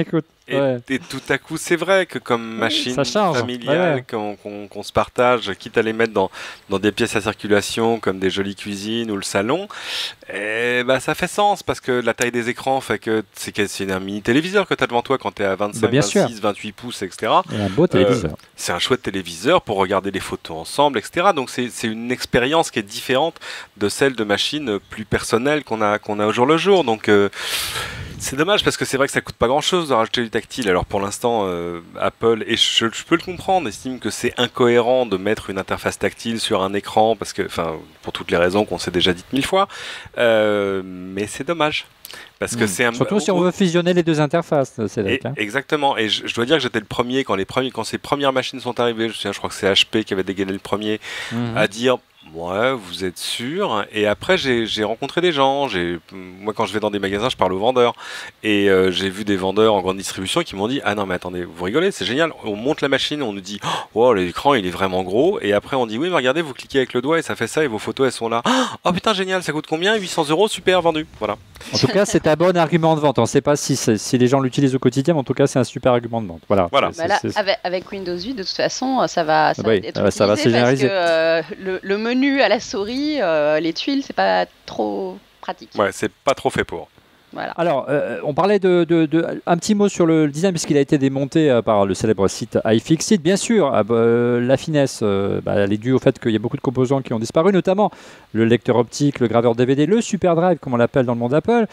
Et tout à coup, c'est vrai que comme machine familiale qu'on se partage, quitte à les mettre dans des pièces à circulation comme des jolies cuisines ou le salon, ça fait sens parce que la taille des écrans fait que c'est un mini téléviseur que tu as devant toi quand tu es à 25, 26, 28 pouces, etc. Et un beau téléviseur. C'est un chouette téléviseur pour regarder les photos ensemble, etc. Donc c'est une expérience qui est différente de celle de machines plus personnelles qu'on a au jour le jour. Donc c'est dommage parce que c'est vrai que ça coûte pas grand chose de rajouter du tactile. Alors pour l'instant, Apple, et je peux le comprendre, estime que c'est incohérent de mettre une interface tactile sur un écran parce que, pour toutes les raisons qu'on s'est déjà dites 1000 fois, mais c'est dommage. Parce que surtout si on veut fusionner les deux interfaces, Cédric. Exactement. Et je dois dire que j'étais le premier quand ces premières machines sont arrivées. Je crois que c'est HP qui avait dégainé le premier à dire. Ouais, vous êtes sûr? Et après, j'ai rencontré des gens. Moi, quand je vais dans des magasins, je parle aux vendeurs. Et j'ai vu des vendeurs en grande distribution qui m'ont dit: ah non, mais attendez, vous rigolez, c'est génial. On monte la machine, on nous dit: oh, l'écran, il est vraiment gros. Et après, on dit: oui, mais regardez, vous cliquez avec le doigt et ça fait ça et vos photos, elles sont là. Oh putain, génial, ça coûte combien? 800 €, super, vendu. Voilà. En tout cas, c'est un bon argument de vente. On ne sait pas si les gens l'utilisent au quotidien, mais en tout cas, c'est un super argument de vente. Voilà. Avec Windows 8, de toute façon, ça va être utilisé ça va se généraliser. Parce que le menu à la souris, les tuiles, c'est pas trop pratique. Ouais, c'est pas trop fait pour. Voilà. Alors, on parlait un petit mot sur le design, puisqu'il a été démonté par le célèbre site iFixit. Bien sûr, la finesse, elle est due au fait qu'il y a beaucoup de composants qui ont disparu, notamment le lecteur optique, le graveur DVD, le Super Drive, comme on l'appelle dans le monde Apple.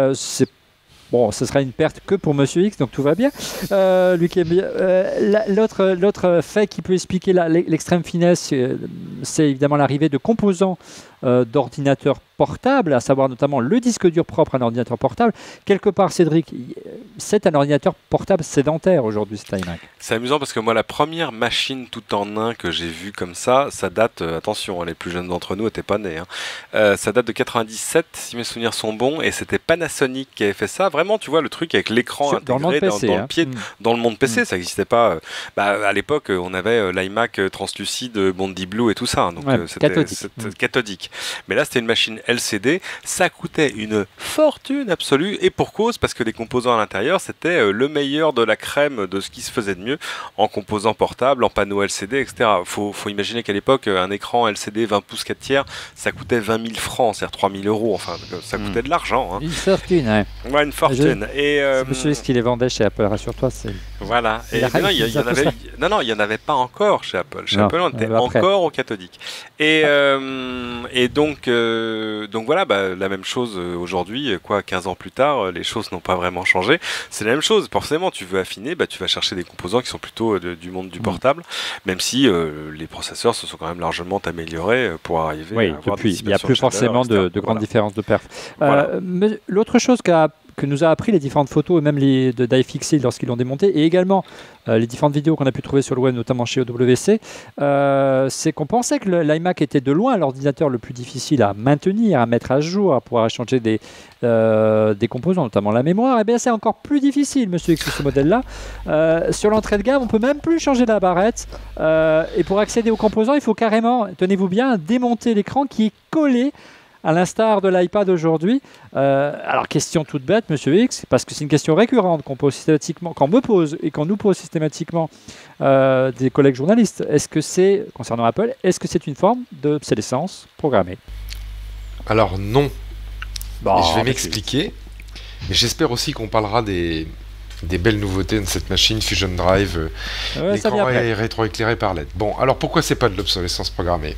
Bon, ce sera une perte que pour Monsieur X, donc tout va bien. Lui qui aime bien. L'autre fait qui peut expliquer l'extrême finesse, c'est évidemment l'arrivée de composants d'ordinateurs portables, à savoir notamment le disque dur propre à un ordinateur portable. Quelque part, Cédric, c'est un ordinateur portable sédentaire aujourd'hui, cet iMac. C'est amusant parce que moi, la première machine tout en un que j'ai vue comme ça date, attention, les plus jeunes d'entre nous n'étaient pas nés, ça date de 97, si mes souvenirs sont bons, et c'était Panasonic qui avait fait ça. Vraiment, tu vois, le truc avec l'écran intégré dans le monde PC, ça n'existait pas. À l'époque, on avait l'iMac translucide, Bondi Blue et tout ça, donc c'était cathodique. Mais là, c'était une machine LCD, ça coûtait une fortune absolue, et pour cause, parce que les composants à l'intérieur, c'était le meilleur de la crème de ce qui se faisait de mieux en composants portables, en panneaux LCD, etc. Faut imaginer qu'à l'époque, un écran LCD 20 pouces 4 tiers, ça coûtait 20 000 francs, c'est-à-dire 3 000 €, enfin, ça coûtait de l'argent. Une fortune, ouais, une fortune. C'est monsieur qui les vendait chez Apple, rassure-toi. Voilà. Il n'y en avait pas encore chez Apple. Chez Apple, on était encore au cathodique. Et donc voilà, la même chose aujourd'hui, 15 ans plus tard, les choses n'ont pas vraiment changé. C'est la même chose. Forcément, tu veux affiner, tu vas chercher des composants qui sont plutôt du monde du portable, même si les processeurs se sont quand même largement améliorés pour arriver à avoir des il n'y a plus forcément de grandes différences de perf. Voilà. L'autre chose que nous a appris les différentes photos, et même les d'iFixit lorsqu'ils l'ont démonté, et également les différentes vidéos qu'on a pu trouver sur le web, notamment chez OWC, c'est qu'on pensait que l'iMac était de loin l'ordinateur le plus difficile à maintenir, à mettre à jour, à pouvoir échanger des composants, notamment la mémoire. Et bien c'est encore plus difficile, monsieur X, ce modèle-là. Sur l'entrée de gamme, on peut même plus changer la barrette. Et pour accéder aux composants, il faut carrément, tenez-vous bien, démonter l'écran qui est collé à l'instar de l'iPad aujourd'hui. Alors, question toute bête, monsieur X, parce que c'est une question récurrente qu'on me pose et qu'on nous pose systématiquement des collègues journalistes. Concernant Apple, est-ce que c'est une forme d'obsolescence programmée? Alors non. Et je vais m'expliquer. Mais j'espère aussi qu'on parlera des belles nouveautés de cette machine Fusion Drive. L'écran est rétroéclairé par LED. Bon, alors pourquoi c'est pas de l'obsolescence programmée?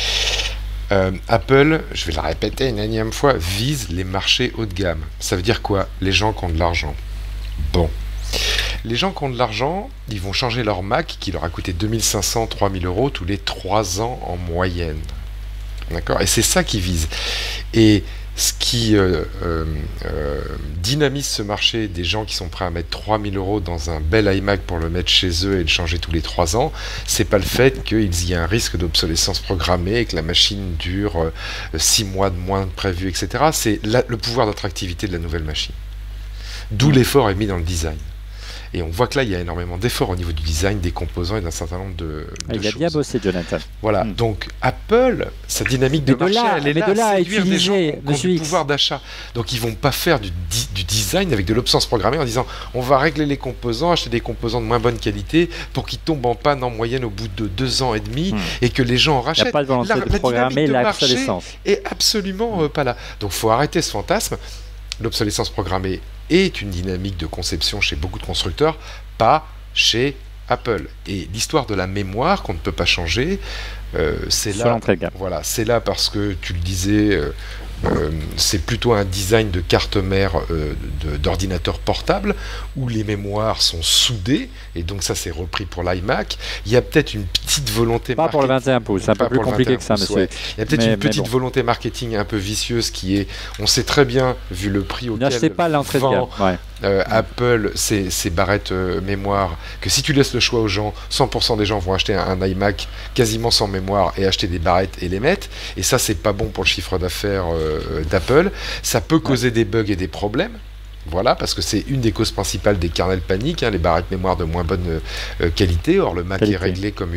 Apple, je vais le répéter une énième fois, vise les marchés haut de gamme. Ça veut dire quoi? Les gens qui ont de l'argent. Bon. Les gens qui ont de l'argent, ils vont changer leur Mac qui leur a coûté 2500, 3000 € tous les 3 ans en moyenne. D'accord? Et c'est ça qu'ils visent. Et ce qui dynamise ce marché des gens qui sont prêts à mettre 3000 € dans un bel iMac pour le mettre chez eux et le changer tous les 3 ans, c'est pas le fait qu'il y ait un risque d'obsolescence programmée et que la machine dure 6 mois de moins de prévu, etc. C'est le pouvoir d'attractivité de la nouvelle machine. D'où l'effort est mis dans le design. Et on voit que là, il y a énormément d'efforts au niveau du design, des composants et d'un certain nombre de il choses. a bien bossé, Jonathan. Voilà, donc Apple, sa dynamique de marché, elle est là à séduire des gens qui ont du pouvoir d'achat. Donc ils vont pas faire du design avec de l'obsolescence programmée en disant on va régler les composants, acheter des composants de moins bonne qualité pour qu'ils tombent en panne en moyenne au bout de 2 ans et demi et que les gens en rachètent. Il n'y a pas de volonté de programmer l'obsolescence. Est absolument pas là. Donc il faut arrêter ce fantasme. L'obsolescence programmée est une dynamique de conception chez beaucoup de constructeurs, pas chez Apple. Et l'histoire de la mémoire qu'on ne peut pas changer, c'est là. Voilà, c'est là parce que tu le disais. C'est plutôt un design de carte mère d'ordinateur portable où les mémoires sont soudées et donc ça c'est repris pour l'iMac. Il y a peut-être une petite volonté pas pour le 21 pouces, c'est un peu plus compliqué que ça, monsieur. Ouais. Il y a peut-être une petite volonté marketing un peu vicieuse qui est, on sait très bien vu le prix auquel n'achetez pas l'entrée de gamme. Apple ces barrettes mémoire, que si tu laisses le choix aux gens, 100% des gens vont acheter un iMac quasiment sans mémoire et acheter des barrettes et les mettre, et ça c'est pas bon pour le chiffre d'affaires d'Apple. Ça peut causer des bugs et des problèmes. Voilà, parce que c'est une des causes principales des kernels paniques, les barrettes mémoire de moins bonne qualité. Or, le Mac est réglé comme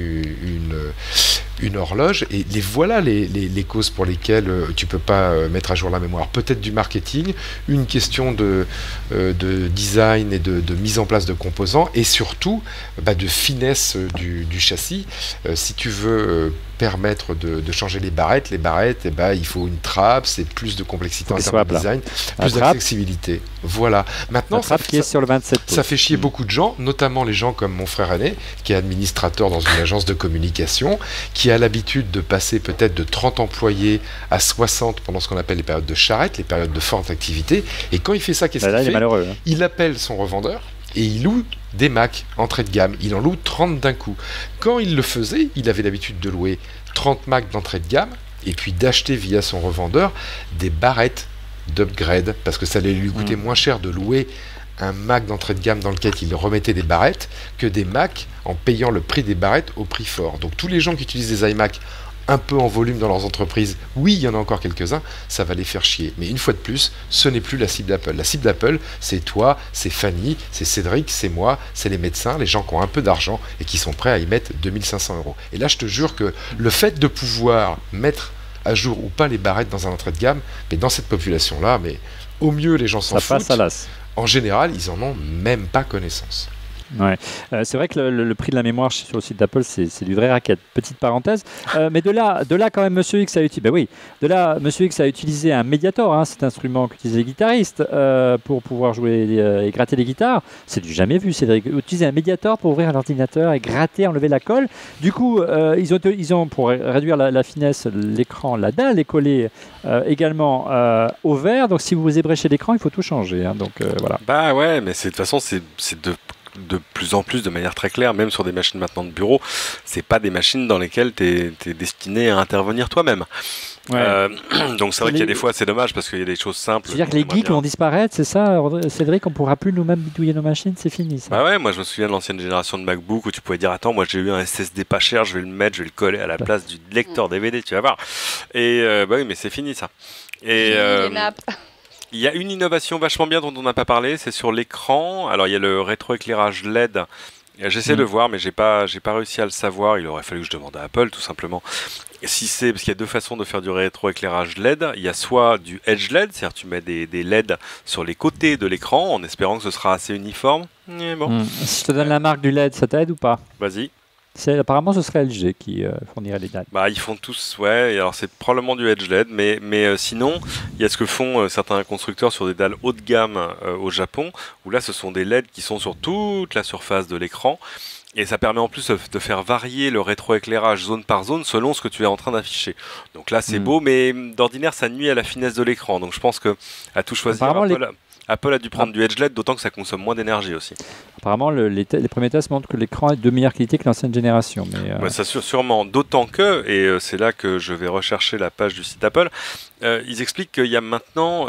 une horloge. Et voilà les causes pour lesquelles tu ne peux pas mettre à jour la mémoire. Peut-être du marketing, une question de design et de mise en place de composants, et surtout de finesse du châssis. Si tu veux permettre de changer les barrettes, il faut une trappe, c'est plus de complexité en termes de design, plus d'accessibilité. Voilà. Maintenant, ça fait chier beaucoup de gens, notamment les gens comme mon frère aîné, qui est administrateur dans une agence de communication, qui a l'habitude de passer peut-être de 30 employés à 60 pendant ce qu'on appelle les périodes de charrette, les périodes de forte activité. Et quand il fait ça, qu'est-ce qu'il fait ? Il appelle son revendeur et il loue des Mac entrée de gamme. Il en loue 30 d'un coup. Quand il le faisait, il avait l'habitude de louer 30 Mac d'entrée de gamme et puis d'acheter via son revendeur des barrettes d'upgrade, parce que ça allait lui coûter moins cher de louer un Mac d'entrée de gamme dans lequel il remettait des barrettes que des Mac en payant le prix des barrettes au prix fort. Donc tous les gens qui utilisent des iMac un peu en volume dans leurs entreprises, oui, il y en a encore quelques-uns, ça va les faire chier. Mais une fois de plus, ce n'est plus la cible d'Apple. La cible d'Apple, c'est toi, c'est Fanny, c'est Cédric, c'est moi, c'est les médecins, les gens qui ont un peu d'argent et qui sont prêts à y mettre 2500 €. Et là, je te jure que le fait de pouvoir mettre à jour ou pas les barrettes dans un entrée de gamme, mais dans cette population-là, mais au mieux, les gens s'en foutent. En général, ils en ont même pas connaissance. Ouais. C'est vrai que le prix de la mémoire sur le site d'Apple, c'est du vrai racket. Petite parenthèse. Mais de là quand même, Monsieur X a utilisé un Mediator, cet instrument qu'utilisent les guitaristes pour pouvoir jouer et gratter les guitares. C'est du jamais vu, Cédric. Utiliser un Mediator pour ouvrir l'ordinateur et gratter, enlever la colle. Du coup, ils ont pour réduire la finesse, l'écran, la dalle est collée également au verre. Donc si vous ébréchez l'écran, il faut tout changer. Donc voilà. Bah ouais, mais de toute façon, c'est de plus en plus de manière très claire, même sur des machines maintenant de bureau, c'est pas des machines dans lesquelles tu es destiné à intervenir toi-même. Ouais. Donc c'est vrai qu'il y a des fois, c'est dommage parce qu'il y a des choses simples. C'est-à-dire que les geeks vont disparaître, c'est ça, Cédric? On pourra plus nous-mêmes bidouiller nos machines, c'est fini ça. Bah ouais, moi je me souviens de l'ancienne génération de MacBook où tu pouvais dire attends, moi j'ai eu un SSD pas cher, je vais le mettre, je vais le coller à la place du lecteur DVD, tu vas voir. Et bah oui, mais c'est fini ça. Et il y a une innovation vachement bien dont on n'a pas parlé, c'est sur l'écran. Alors il y a le rétroéclairage LED. J'essaie de voir, mais j'ai pas réussi à le savoir. Il aurait fallu que je demande à Apple, tout simplement. Parce qu'il y a deux façons de faire du rétroéclairage LED. Il y a soit du Edge LED, c'est-à-dire tu mets des LED sur les côtés de l'écran, en espérant que ce sera assez uniforme. Bon. Si je te donne la marque du LED, ça t'aide ou pas? Vas-y. Apparemment, ce serait LG qui fournirait les LED. Bah, ils font tous, ouais. Alors, c'est probablement du Edge LED, mais sinon, il y a ce que font certains constructeurs sur des dalles haut de gamme au Japon, où là, ce sont des LED qui sont sur toute la surface de l'écran. Et ça permet en plus de faire varier le rétroéclairage zone par zone selon ce que tu es en train d'afficher. Donc là, c'est beau, mais d'ordinaire, ça nuit à la finesse de l'écran. Donc je pense que à tout choisir, Apple a dû prendre du Edge LED, d'autant que ça consomme moins d'énergie aussi. Apparemment, les premiers tests montrent que l'écran est de meilleure qualité que l'ancienne génération. Mais ça sûrement, d'autant que, et c'est là que je vais rechercher la page du site Apple, ils expliquent qu'il y a maintenant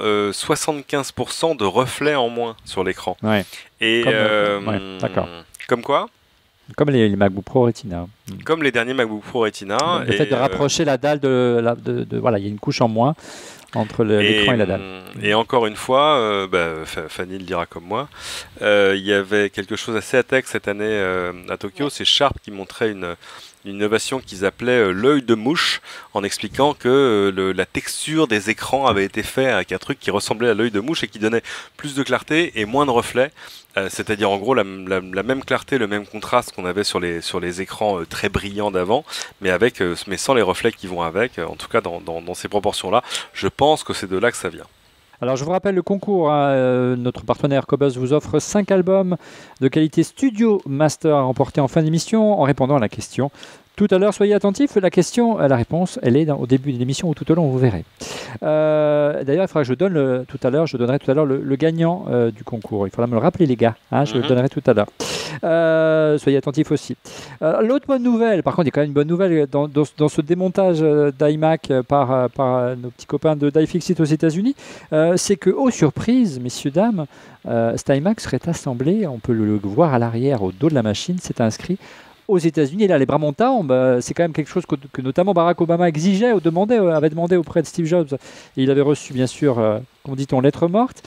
75% de reflets en moins sur l'écran. Ouais. Et d'accord. Comme quoi? Comme les MacBook Pro Retina. Comme les derniers MacBook Pro Retina. Le fait de rapprocher la dalle voilà, il y a une couche en moins entre l'écran et la dalle. Et encore une fois, Fanny le dira comme moi, il y avait quelque chose assez high-tech cette année à Tokyo. C'est Sharp qui montrait une innovation qu'ils appelaient l'œil de mouche, en expliquant que la texture des écrans avait été faite avec un truc qui ressemblait à l'œil de mouche et qui donnait plus de clarté et moins de reflets. C'est-à-dire en gros la même clarté, le même contraste qu'on avait sur les écrans très brillants d'avant, mais sans les reflets qui vont avec, en tout cas dans ces proportions-là. Je pense que c'est de là que ça vient. Alors je vous rappelle le concours, notre partenaire Cobuzz vous offre 5 albums de qualité Studio Master à remporter en fin d'émission en répondant à la question. Tout à l'heure, soyez attentifs, la réponse, elle est au début de l'émission ou tout au long, vous verrez. D'ailleurs, il faudra que je donnerai tout à l'heure le gagnant du concours. Il faudra me le rappeler, les gars. Je le donnerai tout à l'heure. Soyez attentifs aussi. L'autre bonne nouvelle, par contre, il y a quand même une bonne nouvelle dans ce démontage d'iMac par nos petits copains de d'iFixit aux États-Unis, c'est que, surprise, messieurs, dames, cet iMac serait assemblé, on peut le voir à l'arrière, au dos de la machine, c'est inscrit aux États-Unis. Et là, les bras montants, c'est quand même quelque chose que notamment Barack Obama exigeait ou avait demandé auprès de Steve Jobs. Et il avait reçu, bien sûr, comme dit-on, lettre morte.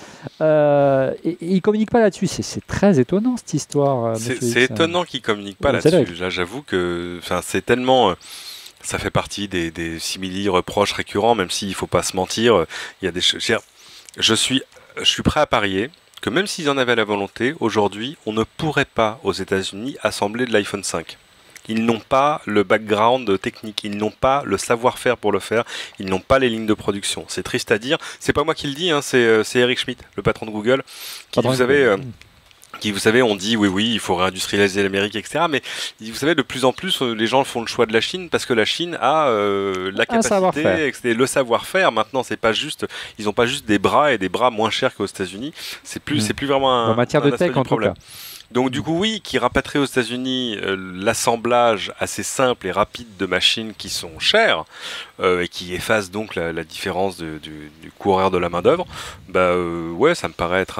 Et il ne communique pas là-dessus. C'est très étonnant, cette histoire. C'est étonnant qu'il ne communique pas là-dessus. Là, j'avoue que c'est tellement... ça fait partie des simili-reproches récurrents, même s'il ne faut pas se mentir. Il y a des choses... Je suis prêt à parier que même s'ils en avaient la volonté, aujourd'hui, on ne pourrait pas, aux États-Unis, assembler de l'iPhone 5. Ils n'ont pas le background technique, ils n'ont pas le savoir-faire pour le faire, ils n'ont pas les lignes de production. C'est triste à dire, c'est pas moi qui le dis, c'est Eric Schmidt, le patron de Google, qui, vous savez, on dit oui, il faut réindustrialiser l'Amérique, etc. Mais vous savez, de plus en plus, les gens font le choix de la Chine parce que la Chine a la capacité, le savoir-faire. Maintenant, c'est pas juste, ils n'ont pas juste des bras et des bras moins chers qu'aux États-Unis. C'est plus vraiment un, en matière de tech, en problème. Donc du coup, oui, qui rapatrie aux États-Unis l'assemblage assez simple et rapide de machines qui sont chères et qui effacent donc la différence du coût horaire de la main d'œuvre. Ouais, ça me paraît être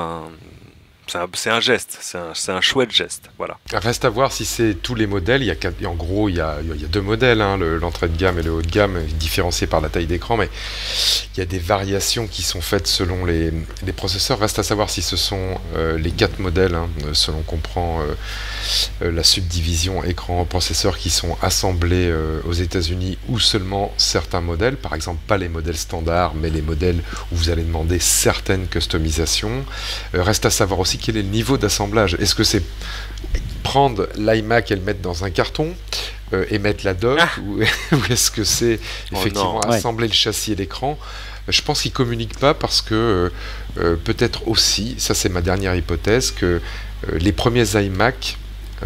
c'est un geste, c'est un chouette geste, voilà. Reste à voir si c'est tous les modèles. En gros, il y a deux modèles, l'entrée de gamme et le haut de gamme, différenciés par la taille d'écran, mais il y a des variations qui sont faites selon les processeurs. Reste à savoir si ce sont les 4 modèles, selon qu'on prend la subdivision écran-processeur qui sont assemblés aux États-Unis, ou seulement certains modèles, par exemple pas les modèles standards, mais les modèles où vous allez demander certaines customisations. Reste à savoir aussi quel est le niveau d'assemblage. Est-ce que c'est prendre l'iMac et le mettre dans un carton et mettre la dock, ou est-ce que c'est effectivement assembler le châssis et l'écran? Je pense qu'ils ne communiquent pas parce que peut-être aussi, ça c'est ma dernière hypothèse, que les premiers iMac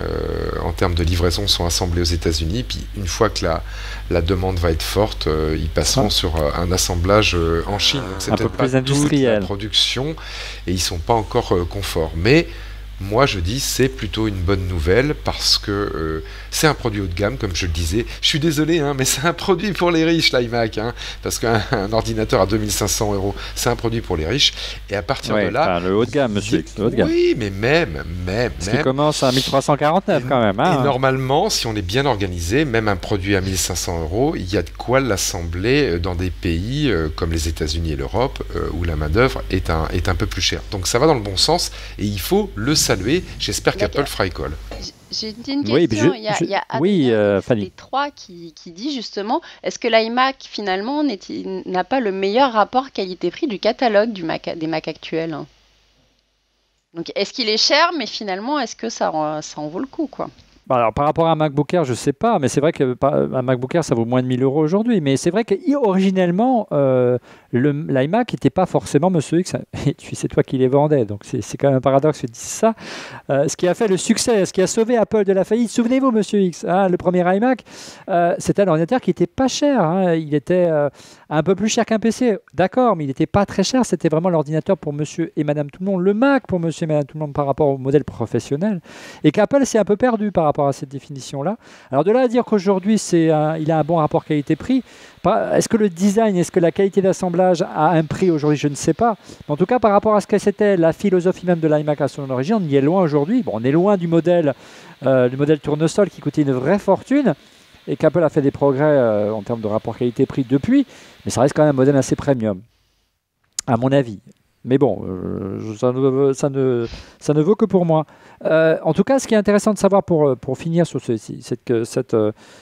en termes de livraison sont assemblés aux États-Unis, puis une fois que la demande va être forte, ils passeront sur un assemblage en Chine. Donc c'est peut-être pas toute la production et ils sont pas encore conformes. Mais moi je dis c'est plutôt une bonne nouvelle parce que c'est un produit haut de gamme, comme je le disais. Je suis désolé, mais c'est un produit pour les riches, l'iMac, parce qu'un ordinateur à 2500 €, c'est un produit pour les riches. Et à partir de là... le haut de gamme, monsieur. Le haut de gamme. Oui, mais même... Ce qui commence à 1349 quand même. Et normalement, si on est bien organisé, même un produit à 1500 €, il y a de quoi l'assembler dans des pays comme les États-Unis et l'Europe, où la main-d'œuvre est un peu plus chère. Donc ça va dans le bon sens et il faut le saluer. J'espère qu'Apple fera école. J'ai une question. Il y a Fanny. les 3 qui dit justement, est-ce que l'iMac finalement n'a pas le meilleur rapport qualité-prix du catalogue des Mac actuels? Donc est-ce qu'il est cher, mais finalement est-ce que ça en vaut le coup, quoi? Alors, par rapport à un MacBook Air, je ne sais pas, mais c'est vrai qu'un MacBook Air, ça vaut moins de 1000 € aujourd'hui. Mais c'est vrai qu'originellement, l'iMac n'était pas forcément Monsieur X. Et c'est toi qui les vendais, donc c'est quand même un paradoxe que tu dises ça. Ce qui a fait le succès, ce qui a sauvé Apple de la faillite, souvenez-vous, Monsieur X, le premier iMac, c'était un ordinateur qui n'était pas cher. Il était un peu plus cher qu'un PC, d'accord, mais il n'était pas très cher. C'était vraiment l'ordinateur pour Monsieur et Madame Tout le Monde, le Mac pour Monsieur et Madame Tout le Monde par rapport au modèle professionnel. Et qu'Apple s'est un peu perdu par rapport à cette définition-là. Alors de là à dire qu'aujourd'hui il a un bon rapport qualité-prix, Est-ce que le design, est-ce que la qualité d'assemblage a un prix aujourd'hui? Je ne sais pas. Mais en tout cas, par rapport à ce que c'était la philosophie même de l'iMac à son origine, on y est loin aujourd'hui. Bon, on est loin du modèle tournesol qui coûtait une vraie fortune et qu'Apple a fait des progrès en termes de rapport qualité-prix depuis. Mais ça reste quand même un modèle assez premium, à mon avis. Mais bon, ça ne vaut que pour moi. En tout cas, ce qui est intéressant de savoir pour finir sur cette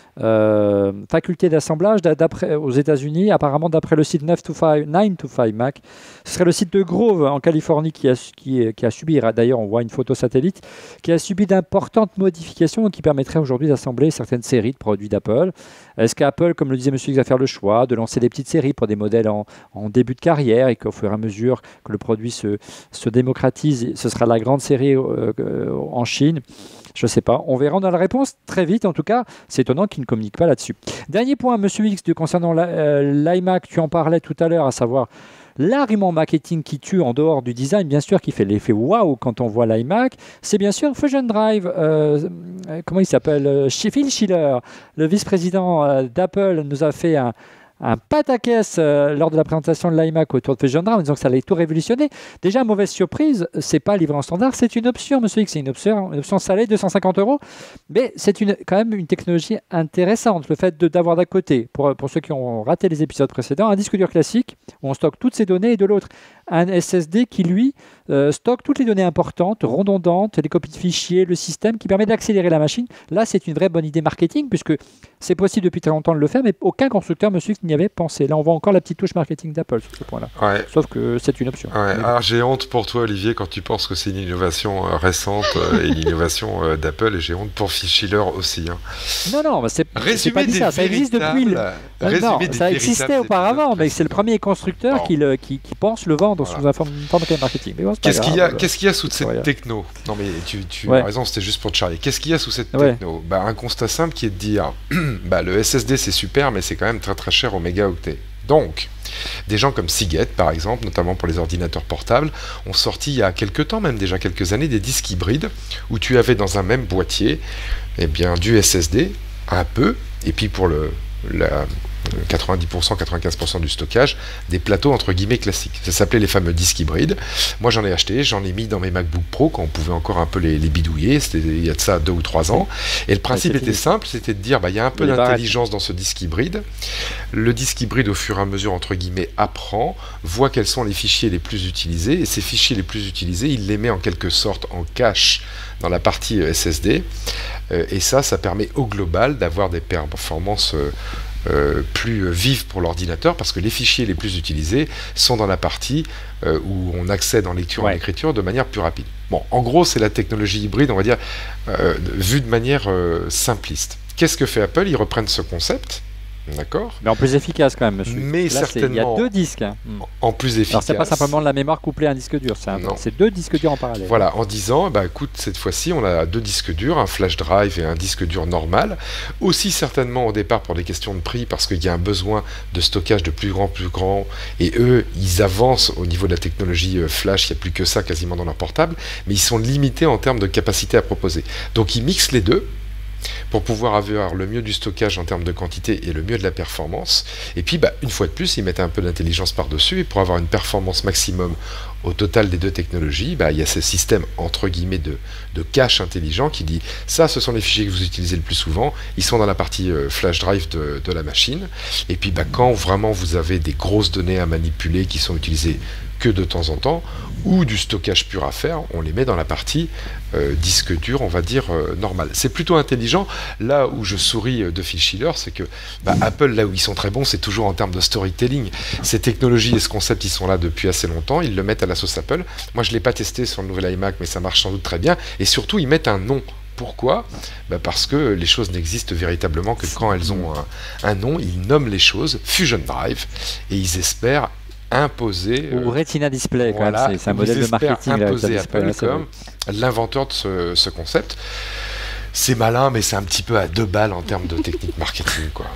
faculté d'assemblage aux États-Unis, apparemment d'après le site 9to5 Mac, ce serait le site de Grove en Californie qui a subi, d'ailleurs on voit une photo satellite, qui a subi d'importantes modifications qui permettraient aujourd'hui d'assembler certaines séries de produits d'Apple. Est-ce qu'Apple, comme le disait M. X, va faire le choix de lancer des petites séries pour des modèles en début de carrière et qu'au fur et à mesure que le produit se démocratise, ce sera la grande série en Chine? Je ne sais pas. On verra. On a la réponse très vite. En tout cas, c'est étonnant qu'ils ne communiquent pas là-dessus. Dernier point, Monsieur X, concernant l'iMac, tu en parlais tout à l'heure, à savoir l'argument marketing qui tue en dehors du design, bien sûr, qui fait l'effet waouh quand on voit l'iMac, c'est bien sûr Fusion Drive. Comment il s'appelle? Phil Schiller, le vice-président d'Apple, nous a fait un pataquès lors de la présentation de l'iMac autour de Fusion Drive en disant que ça allait tout révolutionner. Déjà, mauvaise surprise, c'est pas livré en standard, c'est une option, Monsieur X, c'est une option salée, 250 €, mais c'est quand même une technologie intéressante. Le fait d'avoir d'un côté, pour ceux qui ont raté les épisodes précédents, un disque dur classique où on stocke toutes ces données et de l'autre, un SSD qui, lui, stocke toutes les données importantes, redondantes, les copies de fichiers, le système qui permet d'accélérer la machine. Là, c'est une vraie bonne idée marketing puisque c'est possible depuis très longtemps de le faire, mais aucun constructeur, Monsieur X, n'y avait pensé. Là, on voit encore la petite touche marketing d'Apple sur ce point-là. Ouais. Sauf que c'est une option. Ouais. Alors, j'ai honte pour toi, Olivier, quand tu penses que c'est une innovation récente et une innovation d'Apple, et j'ai honte pour Phil Schiller aussi. Hein. Non, c'est pas dit ça. Ça existe depuis. Non, ça existait auparavant, mais c'est le premier constructeur qui pense le vendre sous un forme de marketing. Bon, qu'est-ce qu'il y a sous cette techno? Non, mais tu as raison, c'était juste pour te charrier. Qu'est-ce qu'il y a sous cette techno? Un constat simple qui est de dire le SSD c'est super, mais c'est quand même très très cher au mégaoctet. Donc, des gens comme Seagate, par exemple, notamment pour les ordinateurs portables, ont sorti il y a quelques temps, même déjà quelques années, des disques hybrides où tu avais dans un même boîtier du SSD, un peu, et puis pour 90%, 95% du stockage, des plateaux entre guillemets classiques. Ça s'appelait les fameux disques hybrides. Moi j'en ai acheté, j'en ai mis dans mes MacBook Pro quand on pouvait encore un peu les bidouiller, c'était il y a de ça 2 ou 3 ans. Et le principe était simple, c'était de dire il y a un peu d'intelligence dans ce disque hybride. Le disque hybride au fur et à mesure entre guillemets apprend, voit quels sont les fichiers les plus utilisés, et ces fichiers les plus utilisés, il les met en quelque sorte en cache dans la partie SSD. Et ça permet au global d'avoir des performances plus vives pour l'ordinateur parce que les fichiers les plus utilisés sont dans la partie où on accède en lecture et en écriture de manière plus rapide. Bon, en gros, c'est la technologie hybride, on va dire, vue de manière simpliste. Qu'est-ce que fait Apple? Ils reprennent ce concept. D'accord. Mais en plus efficace quand même, monsieur. Mais là, certainement. Il y a 2 disques. En plus efficace. Alors, c'est pas simplement de la mémoire couplée à un disque dur, c'est 2 disques durs en parallèle. Voilà, en disant, écoute, cette fois-ci, on a 2 disques durs, un flash drive et un disque dur normal. Aussi certainement au départ pour des questions de prix, parce qu'il y a un besoin de stockage de plus grand. Et eux, ils avancent au niveau de la technologie flash, il n'y a plus que ça quasiment dans leur portable, mais ils sont limités en termes de capacité à proposer. Donc ils mixent les deux pour pouvoir avoir le mieux du stockage en termes de quantité et le mieux de la performance. Et puis, une fois de plus, ils mettent un peu d'intelligence par-dessus, et pour avoir une performance maximum au total des 2 technologies, il y a ce système, entre guillemets, de cache intelligent qui dit, ça, ce sont les fichiers que vous utilisez le plus souvent, ils sont dans la partie flash drive de la machine, et puis quand vraiment vous avez des grosses données à manipuler qui sont utilisées que de temps en temps, ou du stockage pur à faire, on les met dans la partie disque dur, on va dire, normal. C'est plutôt intelligent. Là où je souris de Phil Schiller, c'est que Apple, là où ils sont très bons, c'est toujours en termes de storytelling. Ces technologies et ce concept, ils sont là depuis assez longtemps, ils le mettent à la sauce Apple. Moi, je ne l'ai pas testé sur le nouvel iMac, mais ça marche sans doute très bien. Et surtout, ils mettent un nom. Pourquoi? Parce que les choses n'existent véritablement que quand elles ont un nom. Ils nomment les choses Fusion Drive, et ils espèrent imposer ou Retina Display, voilà, c'est un modèle de marketing imposer à Apple comme l'inventeur de ce concept. C'est malin, mais c'est un petit peu à 2 balles en termes de technique marketing, quoi.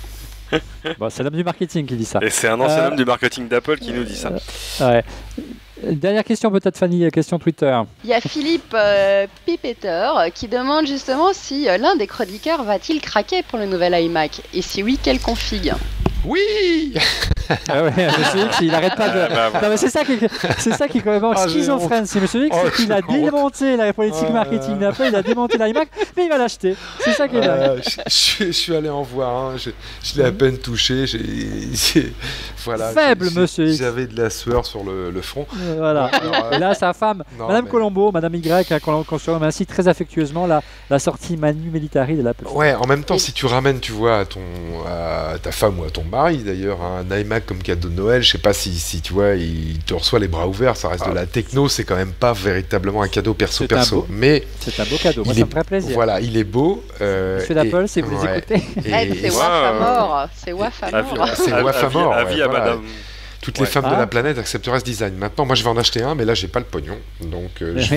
C'est l'homme du marketing qui dit ça. Et c'est un ancien homme du marketing d'Apple qui nous dit ça. Dernière question peut-être, Fanny, question Twitter. Il y a Philippe Pipeter qui demande justement si l'un des chroniqueurs va-t-il craquer pour le nouvel iMac, et si oui, quelle config? Oui. Ah ouais, Monsieur X, il arrête pas de. Non, mais c'est ça qui est quand même schizophrène. C'est Monsieur X, c'est qu'il a démonté la politique marketing d'Apple, il a démonté l'iMac, mais il va l'acheter. C'est ça qui est dingue. Je suis allé en voir un, je l'ai à peine touché. Voilà, faible, Monsieur X. J'avais de la sueur sur le front. Voilà. Alors, et là, sa femme, Madame Colombo, Madame Y, qu'on remercie très affectueusement la sortie Manu Militari de l'Apple. Ouais, en même temps, si tu ramènes, tu vois, à ta femme ou à ton mari, d'ailleurs, un iMac comme cadeau de Noël, je sais pas si tu vois, il te reçoit les bras ouverts, ça reste de la techno, c'est quand même pas véritablement un cadeau perso. Mais c'est un beau cadeau, moi ça me ferait plaisir. Voilà, il est beau. Monsieur d'Apple, si vous les écoutez. C'est WAF à mort. C'est WAF à mort. C'est WAF à mort. Avis à madame. Toutes les femmes de la planète accepteraient ce design. Maintenant, moi, je vais en acheter un, mais là, j'ai pas le pognon. Donc, je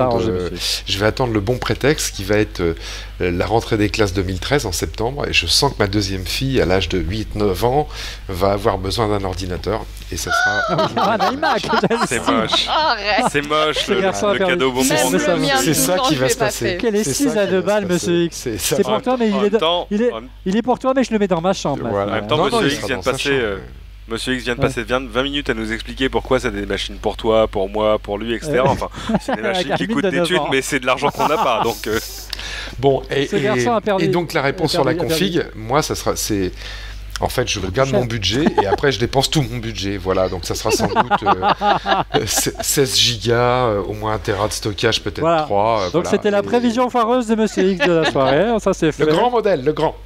vais attendre le bon prétexte qui va être la rentrée des classes 2013 en septembre. Et je sens que ma deuxième fille, à l'âge de 8-9 ans, va avoir besoin d'un ordinateur. Et ça sera... un iMac. C'est moche. C'est moche, le cadeau bon sens. C'est ça qui va se passer. Quelle est 6 à 2 balles, Monsieur X. C'est pour toi, mais il est pour toi, mais je le mets dans ma chambre. En même temps, Monsieur X vient de passer... Monsieur X vient de passer 20 minutes à nous expliquer pourquoi c'est des machines pour toi, pour moi, pour lui, etc. Enfin, c'est des machines qui coûtent des thunes, mais c'est de l'argent qu'on n'a pas. Donc, Bon, et donc la réponse sur la config, moi, ça sera... En fait, je garde mon budget et après, je dépense tout mon budget. Voilà, donc ça sera sans doute 16 gigas, au moins 1 Tera de stockage, peut-être 3. Donc c'était la prévision foireuse de Monsieur X de la soirée. Ça, c'est fait. Le grand modèle, le grand.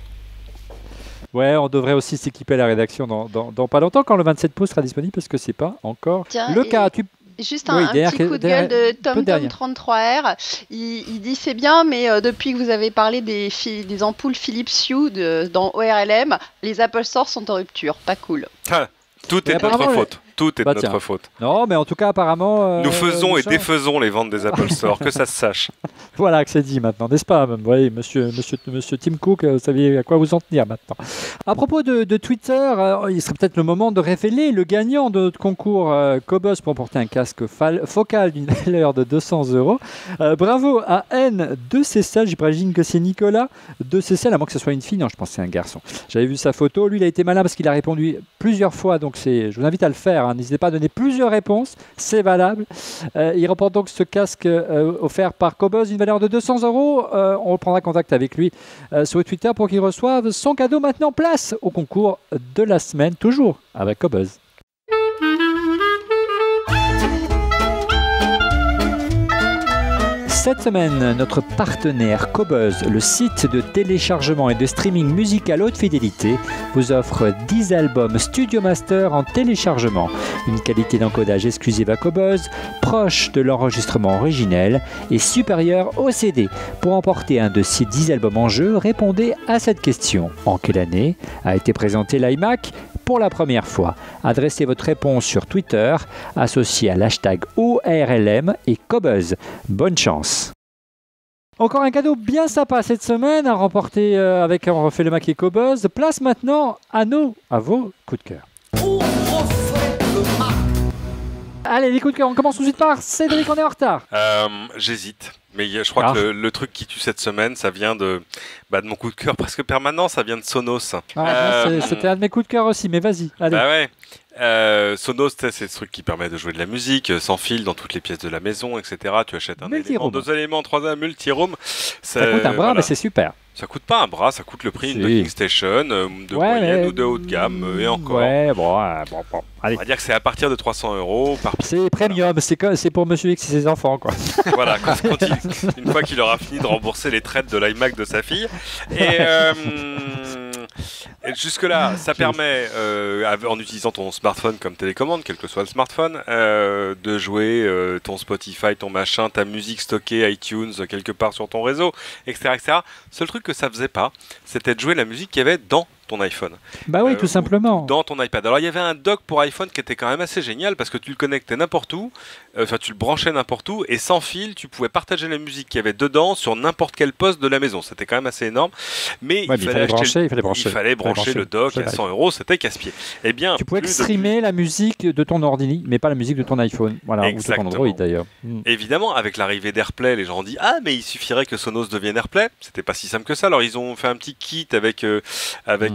Ouais, on devrait aussi s'équiper à la rédaction dans pas longtemps quand le 27 pouces sera disponible parce que c'est pas encore le cas. Juste un petit coup de gueule de TomTom33R. Il dit c'est bien, mais depuis que vous avez parlé des ampoules Philips Hue dans ORLM, les Apple Store sont en rupture. Pas cool. Tout est de notre faute. Tout est de notre faute. Non, mais en tout cas, apparemment... Nous faisons et défaisons les ventes des Apple Store, que ça se sache. Voilà que c'est dit maintenant, n'est-ce pas? Vous voyez, monsieur Tim Cook, vous savez à quoi vous en tenir maintenant. À propos de Twitter, il serait peut-être le moment de révéler le gagnant de notre concours Cobuzz pour porter un casque focal d'une valeur de 200 €. Bravo à N2CCL, j'imagine que c'est Nicolas 2CCL, à moins que ce soit une fille, non, je pense que c'est un garçon. J'avais vu sa photo, lui il a été malin parce qu'il a répondu plusieurs fois, donc je vous invite à le faire. N'hésitez pas à donner plusieurs réponses, c'est valable. Il remporte donc ce casque offert par Cobuzz, une valeur de 200 €. On reprendra contact avec lui sur Twitter pour qu'il reçoive son cadeau. Maintenant, place au concours de la semaine, toujours avec Cobuzz. Cette semaine, notre partenaire Cobuzz, le site de téléchargement et de streaming musical haute fidélité, vous offre 10 albums Studio Master en téléchargement. Une qualité d'encodage exclusive à Cobuzz, proche de l'enregistrement originel et supérieure au CD. Pour emporter un de ces 10 albums en jeu, répondez à cette question. En quelle année a été présenté l'iMac pour la première fois? Adressez votre réponse sur Twitter, associé à l'hashtag ORLM et Cobuzz. Bonne chance! Encore un cadeau bien sympa cette semaine à remporter avec On refait le Mac et Cobuzz. Place maintenant à vos coups de cœur. On refait le Mac. Allez, les coups de cœur, on commence tout de suite par Cédric, on est en retard. J'hésite. Mais je crois que le truc qui tue cette semaine, ça vient de mon coup de cœur presque permanent, ça vient de Sonos. C'était un de mes coups de cœur aussi, mais vas-y, allez. Bah ouais. Sonos, c'est ce truc qui permet de jouer de la musique sans fil dans toutes les pièces de la maison, etc. Tu achètes un élément, 2 éléments, 3 multi-room. Ça coûte un bras, mais c'est super. Ça coûte pas un bras, ça coûte le prix d'une docking station de moyenne ou de haut de gamme et encore. Ouais, bon. Allez. On va dire que c'est à partir de 300 € par pièce. C'est premium, c'est pour Monsieur X et ses enfants, quoi. Voilà, une fois qu'il aura fini de rembourser les traites de l'iMac de sa fille. Et jusque-là, ça permet, en utilisant ton smartphone comme télécommande, quel que soit le smartphone, de jouer ton Spotify, ton machin, ta musique stockée, iTunes, quelque part sur ton réseau, etc. Seul truc que ça faisait pas, c'était de jouer la musique qu'il y avait dans ton iPhone. Bah oui, tout simplement. Dans ton iPad. Alors il y avait un dock pour iPhone qui était quand même assez génial parce que tu le connectais n'importe où, tu le branchais n'importe où et sans fil, tu pouvais partager la musique qu'il y avait dedans sur n'importe quel poste de la maison. C'était quand même assez énorme. Mais il fallait brancher le dock à 100 €, c'était casse-pied. Eh bien, tu pouvais streamer la musique de ton ordi, mais pas la musique de ton iPhone. Voilà, ou de ton Android d'ailleurs. Évidemment, avec l'arrivée d'AirPlay, les gens ont dit ah mais il suffirait que Sonos devienne AirPlay. C'était pas si simple que ça. Alors ils ont fait un petit kit avec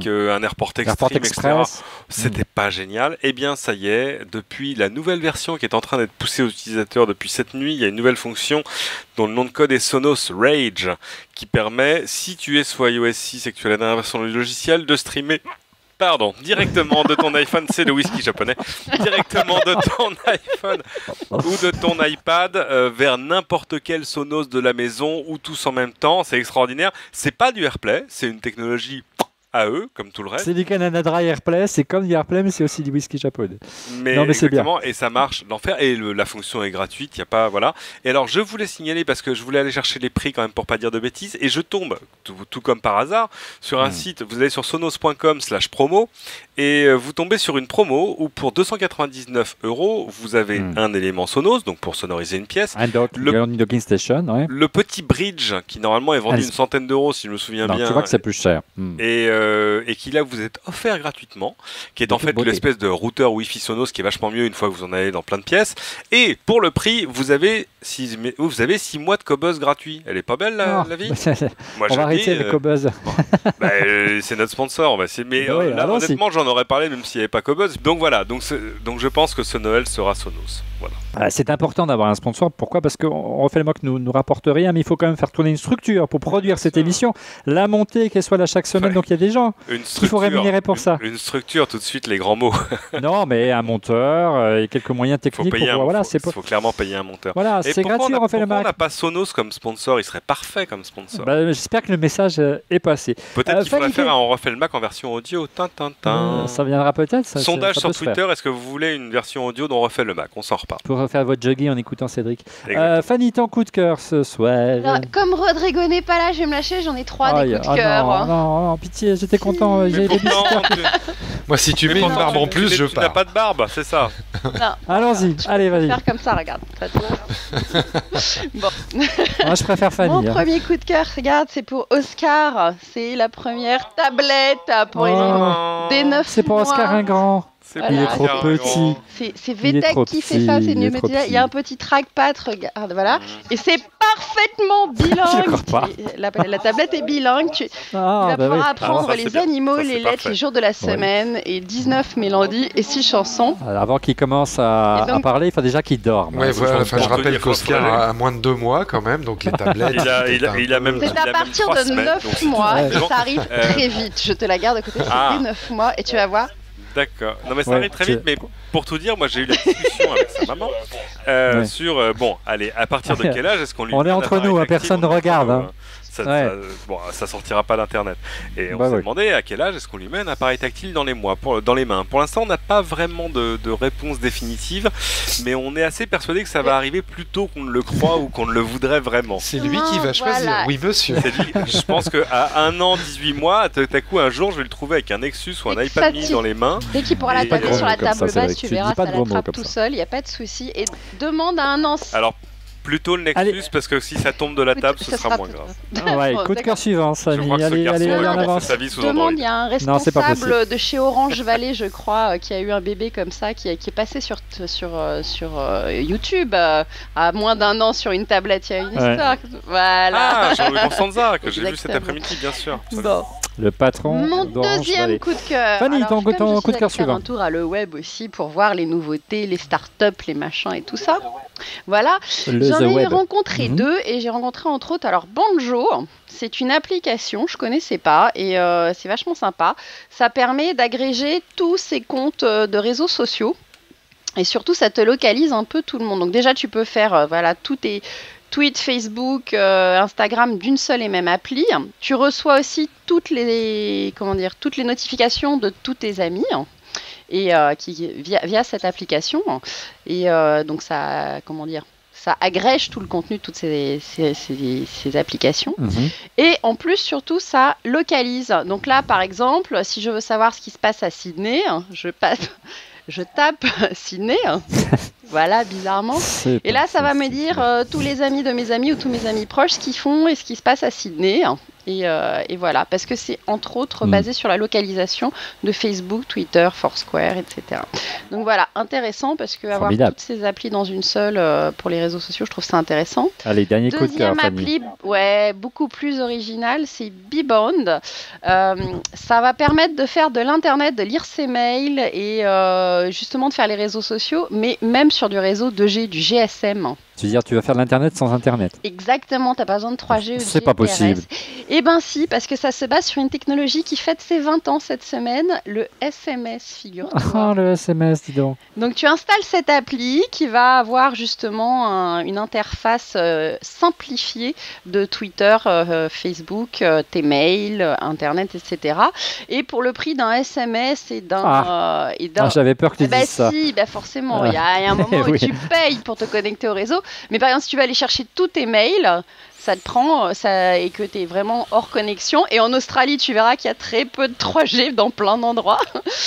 un Airport Extreme, etc. C'était pas génial. Eh bien, ça y est, depuis la nouvelle version qui est en train d'être poussée aux utilisateurs depuis cette nuit, il y a une nouvelle fonction dont le nom de code est Sonos Rage, qui permet, si tu es sous iOS 6 et que tu as la dernière version du logiciel, de streamer directement de ton iPhone, c'est le whisky japonais, directement de ton iPhone ou de ton iPad vers n'importe quel Sonos de la maison ou tous en même temps. C'est extraordinaire. C'est pas du AirPlay, c'est une technologie à eux, comme tout le reste. C'est du Canada Dry AirPlay, c'est comme du AirPlay, mais c'est aussi du whisky japonais. Mais c'est bien. Et ça marche d'enfer. Et la fonction est gratuite, il y a pas, voilà. Et alors, je voulais signaler, parce que je voulais aller chercher les prix quand même pour pas dire de bêtises, et je tombe, tout comme par hasard, sur un site, vous allez sur sonos.com/promo, et vous tombez sur une promo où pour 299 €, vous avez un élément Sonos, donc pour sonoriser une pièce. Le docking station, ouais. Le petit bridge, qui normalement est vendu une centaine d'euros, si je me souviens bien. Tu vois que c'est plus cher. Et qui là vous êtes offert gratuitement, qui est en fait l'espèce de routeur Wi-Fi Sonos qui est vachement mieux une fois que vous en avez dans plein de pièces. Et pour le prix, vous avez 6 mois de Qobuz gratuit. Elle est pas belle la vie. Moi, on va arrêter avec Qobuz. C'est notre sponsor, on va essayer. Mais là honnêtement j'en aurais parlé même s'il n'y avait pas Qobuz. Donc voilà, donc je pense que ce Noël sera Sonos. Voilà. C'est important d'avoir un sponsor. Pourquoi ? Parce qu'on refait le mock nous rapporte rien, mais il faut quand même faire tourner une structure pour produire cette émission, la monter, qu'elle soit là chaque semaine. Donc il y a des gens qu'il faut rémunérer pour ça. Une structure, tout de suite les grands mots. Non, mais un monteur et quelques moyens techniques. Il faut clairement payer un monteur. Voilà, c'est gratuit. On refait le mock. On n'a pas Sonos comme sponsor, il serait parfait comme sponsor. J'espère que le message est passé. Peut-être qu'il faudrait faire un On refait le Mac en version audio. Ça viendra peut-être. Sondage sur Twitter, est-ce que vous voulez une version audio dont on refait le Mac ? On s'en reparle. Pour faire votre jogging en écoutant Cédric. Fanny, ton coup de cœur ce soir. Non, comme Rodrigo n'est pas là, je vais me lâcher, j'en ai 3 des coups de cœur. Non, pitié, j'étais content. Moi, si tu mets une barbe en plus, je pars. Tu n'as pas de barbe, c'est ça. Allons-y, allez, vas-y. Faire comme ça, regarde. Bon. Moi, je préfère Fanny. Mon premier coup de cœur, regarde, c'est pour Oscar. C'est la première tablette pour les 9 mois. C'est pour Oscar un grand. Il est trop petit. C'est VTech qui fait ça, c'est mieux. Il y a un petit trackpad, regarde, voilà. Et c'est parfaitement bilingue. La tablette est bilingue. Tu vas pouvoir apprendre les animaux, les lettres, les jours de la semaine, et 19 mélodies et 6 chansons. Alors, avant qu'il commence à parler, il faut déjà qu'il dorme. Ouais, voilà, je rappelle qu'Oscar a moins de 2 mois quand même, donc les tablettes. Il a même. C'est à partir de 9 mois, ça arrive très vite. Je te la garde à côté, c'est 9 mois, et tu vas voir. D'accord. Non mais ça arrive très vite, mais pour tout dire, moi j'ai eu la discussion avec sa maman sur allez, à partir de quel âge est-ce qu'on lui On est entre nous, personne ne regarde. Ça sortira pas d'internet. Et on s'est demandé à quel âge est-ce qu'on lui met un appareil tactile dans les mains. Pour l'instant, on n'a pas vraiment de réponse définitive, mais on est assez persuadé que ça va arriver plus tôt qu'on ne le croit ou qu'on ne le voudrait vraiment. C'est lui qui va choisir. Oui, monsieur. Je pense qu'à 1 an, 18 mois, tout à coup, un jour, je vais le trouver avec un Nexus ou un iPad mini dans les mains. Dès qu'il pourra la taper sur la table basse, tu verras, ça l'attrape tout seul, il n'y a pas de souci. Et demande à un ancien. Alors, plutôt le Nexus, parce que si ça tombe de la table, ce sera moins grave. Coup de cœur suivant, Samy. Allez, en avance. Demande, il y a un responsable de chez Orange Valley, je crois, qui a eu un bébé comme ça, qui est passé sur YouTube à moins d'1 an sur une tablette. Il y a une histoire. Voilà. Ah, Jean-Louis Constanza, que j'ai vu cet après-midi, bien sûr. Bon. Le patron. Mon deuxième coup de cœur. Fanny, ton coup de cœur suivant. Un tour à le web aussi pour voir les nouveautés, les startups, les machins et tout ça. Voilà. J'en ai rencontré 2 et j'ai rencontré entre autres Banjo. C'est une application, je connaissais pas et c'est vachement sympa. Ça permet d'agréger tous ces comptes de réseaux sociaux et surtout ça te localise un peu tout le monde. Donc déjà tu peux faire tous tes tweets, Facebook, Instagram d'une seule et même appli. Tu reçois aussi toutes les notifications de tous tes amis et via cette application. Et donc ça agrège tout le contenu de toutes ces applications. Et en plus, surtout, ça localise. Donc là, par exemple, si je veux savoir ce qui se passe à Sydney, je tape Sydney. Voilà, bizarrement. Et là, ça va me dire tous les amis de mes amis ou tous mes amis proches ce qu'ils font et ce qui se passe à Sydney. Et voilà, parce que c'est entre autres basé sur la localisation de Facebook, Twitter, Foursquare, etc. Donc voilà, intéressant parce que avoir toutes ces applis dans une seule pour les réseaux sociaux, je trouve ça intéressant. Allez, dernier coup de cœur, Fanny. Deuxième appli, beaucoup plus originale, c'est Bebound. Ça va permettre de faire de l'internet, de lire ses mails et justement de faire les réseaux sociaux, mais même sur du réseau 2G, du GSM. Tu veux dire, tu vas faire de l'internet sans internet? Exactement, tu n'as pas besoin de 3G ou de C'est pas possible. Eh bien si, parce que ça se base sur une technologie qui fête ses 20 ans cette semaine, le SMS, figure-toi. Ah, le SMS, dis donc. Donc tu installes cette appli qui va avoir justement une interface simplifiée de Twitter, Facebook, tes mails, Internet, etc. Et pour le prix d'un SMS et d'un... j'avais peur que tu dises ça. Si, forcément, il y a un moment où tu payes pour te connecter au réseau. Mais par exemple, si tu vas aller chercher tous tes mails, ça te prend et que tu es vraiment hors connexion. Et en Australie, tu verras qu'il y a très peu de 3G dans plein d'endroits.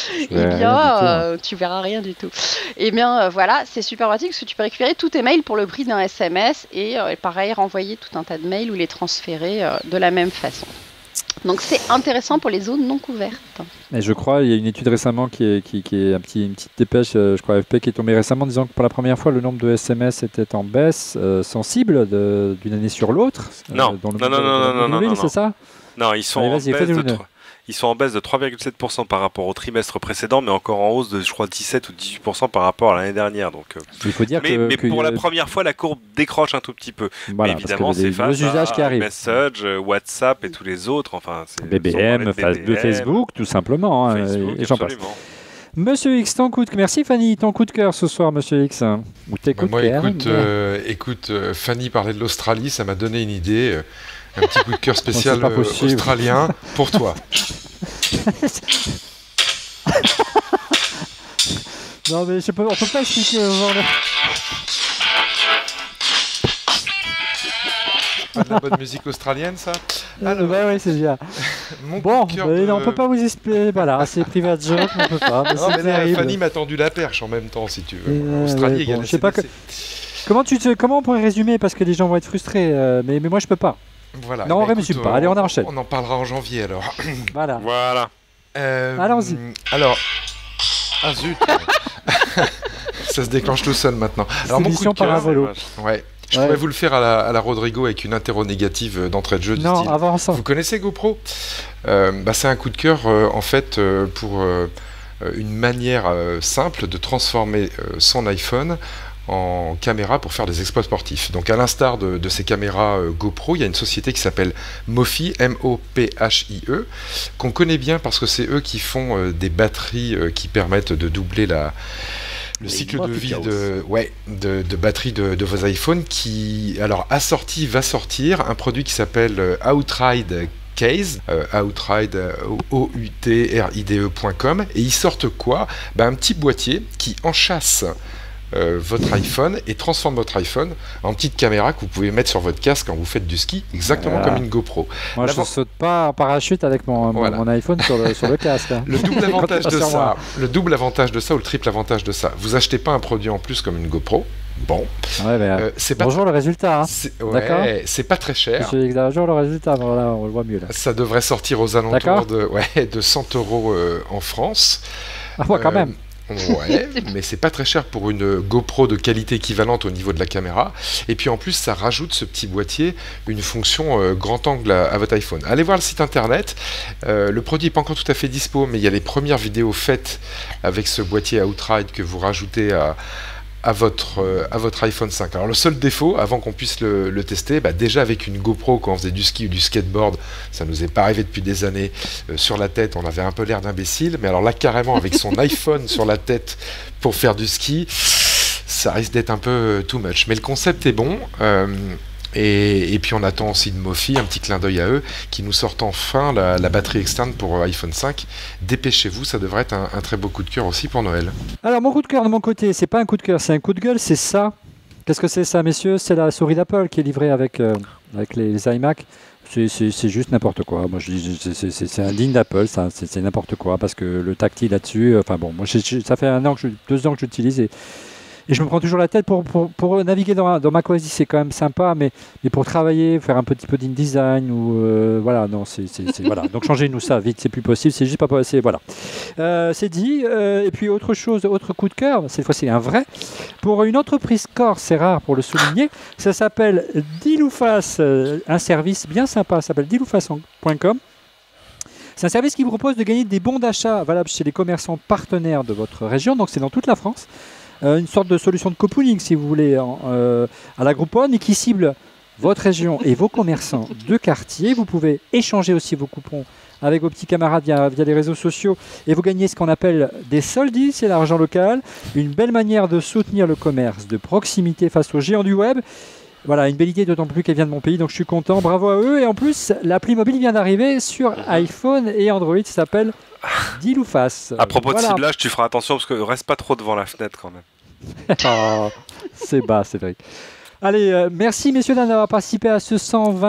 Tu verras rien du tout. Et bien voilà, c'est super pratique parce que tu peux récupérer tous tes mails pour le prix d'un SMS et pareil, renvoyer tout un tas de mails ou les transférer de la même façon. Donc c'est intéressant pour les zones non couvertes. Et je crois, il y a une étude récemment qui est une petite dépêche, je crois AFP, qui est tombée récemment disant que pour la première fois, le nombre de SMS était en baisse sensible d'une année sur l'autre. Non, non, c'est ça? Non, ils sont en baisse de 3,7% par rapport au trimestre précédent, mais encore en hausse de, je crois, 17 ou 18% par rapport à l'année dernière. Donc, il faut dire mais pour la première fois, la courbe décroche un tout petit peu. Voilà, mais évidemment, c'est face à Message, WhatsApp et tous les autres. Enfin, BBM, Facebook, tout simplement. Facebook, et j'en passe. Monsieur X, merci Fanny, ton coup de cœur ce soir, Monsieur X. Ou tes coups de cœur. Écoute, Fanny parlait de l'Australie, ça m'a donné une idée. Un petit coup de cœur spécial australien pour toi. Non mais on peut pas expliquer. Pas de la bonne musique australienne, ça. Alors, oui, c'est bien. On peut pas vous expliquer. Voilà, c'est private joke, on peut pas. Mais non, mais là, Fanny m'a tendu la perche en même temps, si tu veux. Australie égale. Je sais pas comment on pourrait résumer parce que les gens vont être frustrés, mais moi je peux pas. Voilà. Non, on ne résume pas. Allez, on enchaîne. On en parlera en janvier alors. Voilà. Allons-y. Alors. Ah zut. Ça se déclenche tout seul maintenant. Alors mon coup de cœur. Ouais. Je pourrais vous le faire à la Rodrigo avec une interro négative d'entrée de jeu du style. Avant ça. Vous connaissez GoPro? C'est un coup de cœur en fait pour une manière simple de transformer son iPhone en caméra pour faire des exploits sportifs. Donc à l'instar de ces caméras GoPro, il y a une société qui s'appelle Mophie, M-O-P-H-I-E, qu'on connaît bien parce que c'est eux qui font des batteries qui permettent de doubler le cycle de vie de batterie de vos iPhones, qui alors va sortir un produit qui s'appelle Outride Case, Outride, outride.com, et ils sortent quoi? Un petit boîtier qui enchâsse votre iPhone et transforme votre iPhone en petite caméra que vous pouvez mettre sur votre casque quand vous faites du ski, exactement comme une GoPro. Moi, je ne saute pas en parachute avec mon iPhone sur le casque. Hein. Le double avantage de ça, ou le triple avantage de ça, vous achetez pas un produit en plus comme une GoPro. Bon, c'est pas bonjour le résultat. Hein. D'accord. C'est pas très cher. Bonjour le résultat, voilà, on le voit mieux là. Ça devrait sortir aux alentours de 100 € en France. Ah ouais, quand même. Ouais, mais c'est pas très cher pour une GoPro de qualité équivalente au niveau de la caméra. Et puis en plus, ça rajoute ce petit boîtier une fonction grand angle à votre iPhone. Allez voir le site internet. Le produit n'est pas encore tout à fait dispo, mais il y a les premières vidéos faites avec ce boîtier Outride que vous rajoutez à votre iPhone 5. Alors le seul défaut, avant qu'on puisse le tester, déjà avec une GoPro quand on faisait du ski ou du skateboard, ça nous est pas arrivé depuis des années, sur la tête on avait un peu l'air d'imbécile, mais alors là carrément avec son iPhone sur la tête pour faire du ski, ça risque d'être un peu too much. Mais le concept est bon. Et puis on attend aussi de Mophie, un petit clin d'œil à eux, qui nous sortent enfin la batterie externe pour iPhone 5. Dépêchez-vous, ça devrait être un très beau coup de cœur aussi pour Noël. Alors mon coup de cœur de mon côté, c'est pas un coup de cœur, c'est un coup de gueule, c'est ça. Qu'est-ce que c'est ça, messieurs? C'est la souris d'Apple qui est livrée avec les iMac. C'est juste n'importe quoi. Moi je dis c'est indigne d'Apple, c'est n'importe quoi parce que le tactile là-dessus. Enfin bon, moi ça fait 2 ans que j'utilise et Et je me prends toujours la tête pour naviguer dans macOS 10, c'est quand même sympa, mais pour travailler, faire un petit peu d'InDesign ou voilà, non, c'est voilà. Donc changez-nous ça vite, c'est plus possible, c'est juste pas possible, voilà. C'est dit. Et puis autre coup de cœur, cette fois c'est un vrai, pour une entreprise corse, c'est rare pour le souligner, ça s'appelle Diloufas, un service bien sympa, ça s'appelle diloufas.com. C'est un service qui vous propose de gagner des bons d'achat valables chez les commerçants partenaires de votre région, donc c'est dans toute la France. Une sorte de solution de copooning, si vous voulez, à la Groupon, et qui cible votre région et vos commerçants de quartier. Vous pouvez échanger aussi vos coupons avec vos petits camarades via les réseaux sociaux, et vous gagnez ce qu'on appelle des soldis, c'est l'argent local, une belle manière de soutenir le commerce de proximité face aux géants du web. Voilà, une belle idée, d'autant plus qu'elle vient de mon pays, donc je suis content, bravo à eux. Et en plus, l'appli mobile vient d'arriver sur iPhone et Android, ça s'appelle Diloufas. À propos de ciblage, tu feras attention parce que reste pas trop devant la fenêtre quand même. Oh, c'est bas, Cédric. Allez, merci messieurs d'avoir participé à ce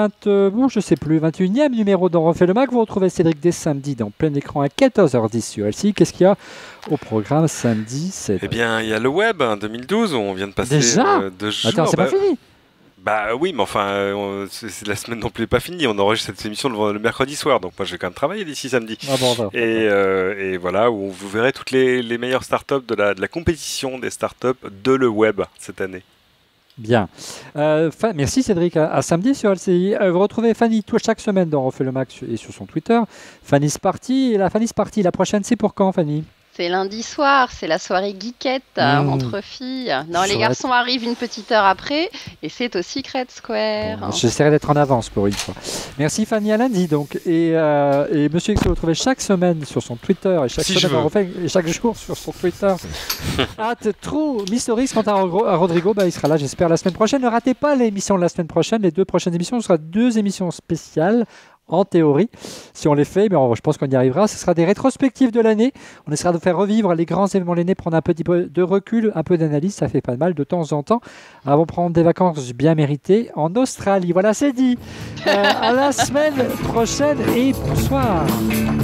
21e numéro d'On refait le Mac. Vous retrouvez Cédric dès samedi dans plein écran à 14h10 sur LCI. Qu'est-ce qu'il y a au programme samedi, Cédric? Eh bien, il y a le web 2012 où on vient de passer déjà 2 jours. Attends, c'est pas fini. Bah oui, mais enfin, la semaine non plus n'est pas finie. On enregistre cette émission le mercredi soir, donc moi je vais quand même travailler d'ici samedi. Ah bon, et voilà, où vous verrez toutes les meilleures startups de la compétition des startups de le web cette année. Bien. Merci Cédric. À samedi sur LCI. Vous retrouvez Fanny chaque semaine dans On refait le Mac et sur son Twitter. Fanny's Party. Et la Fanny's Party, la prochaine, c'est pour quand, Fanny? C'est lundi soir, c'est la soirée geekette entre filles. Non, les garçons arrivent une petite heure après et c'est au Secret Square. Bon, j'essaierai d'être en avance pour une fois. Merci Fanny, à lundi donc. Et Monsieur X, vous le retrouvez chaque semaine sur son Twitter et chaque jour sur son Twitter. True Mysteries. Quant à Rodrigo, il sera là, j'espère, la semaine prochaine. Ne ratez pas l'émission de la semaine prochaine. Les 2 prochaines émissions, ce sera 2 émissions spéciales. En théorie, si on les fait, mais je pense qu'on y arrivera. Ce sera des rétrospectives de l'année. On essaiera de faire revivre les grands événements de l'année, prendre un petit peu de recul, un peu d'analyse. Ça fait pas de mal de temps en temps. Avant de prendre des vacances bien méritées en Australie. Voilà, c'est dit. À la semaine prochaine et bonsoir.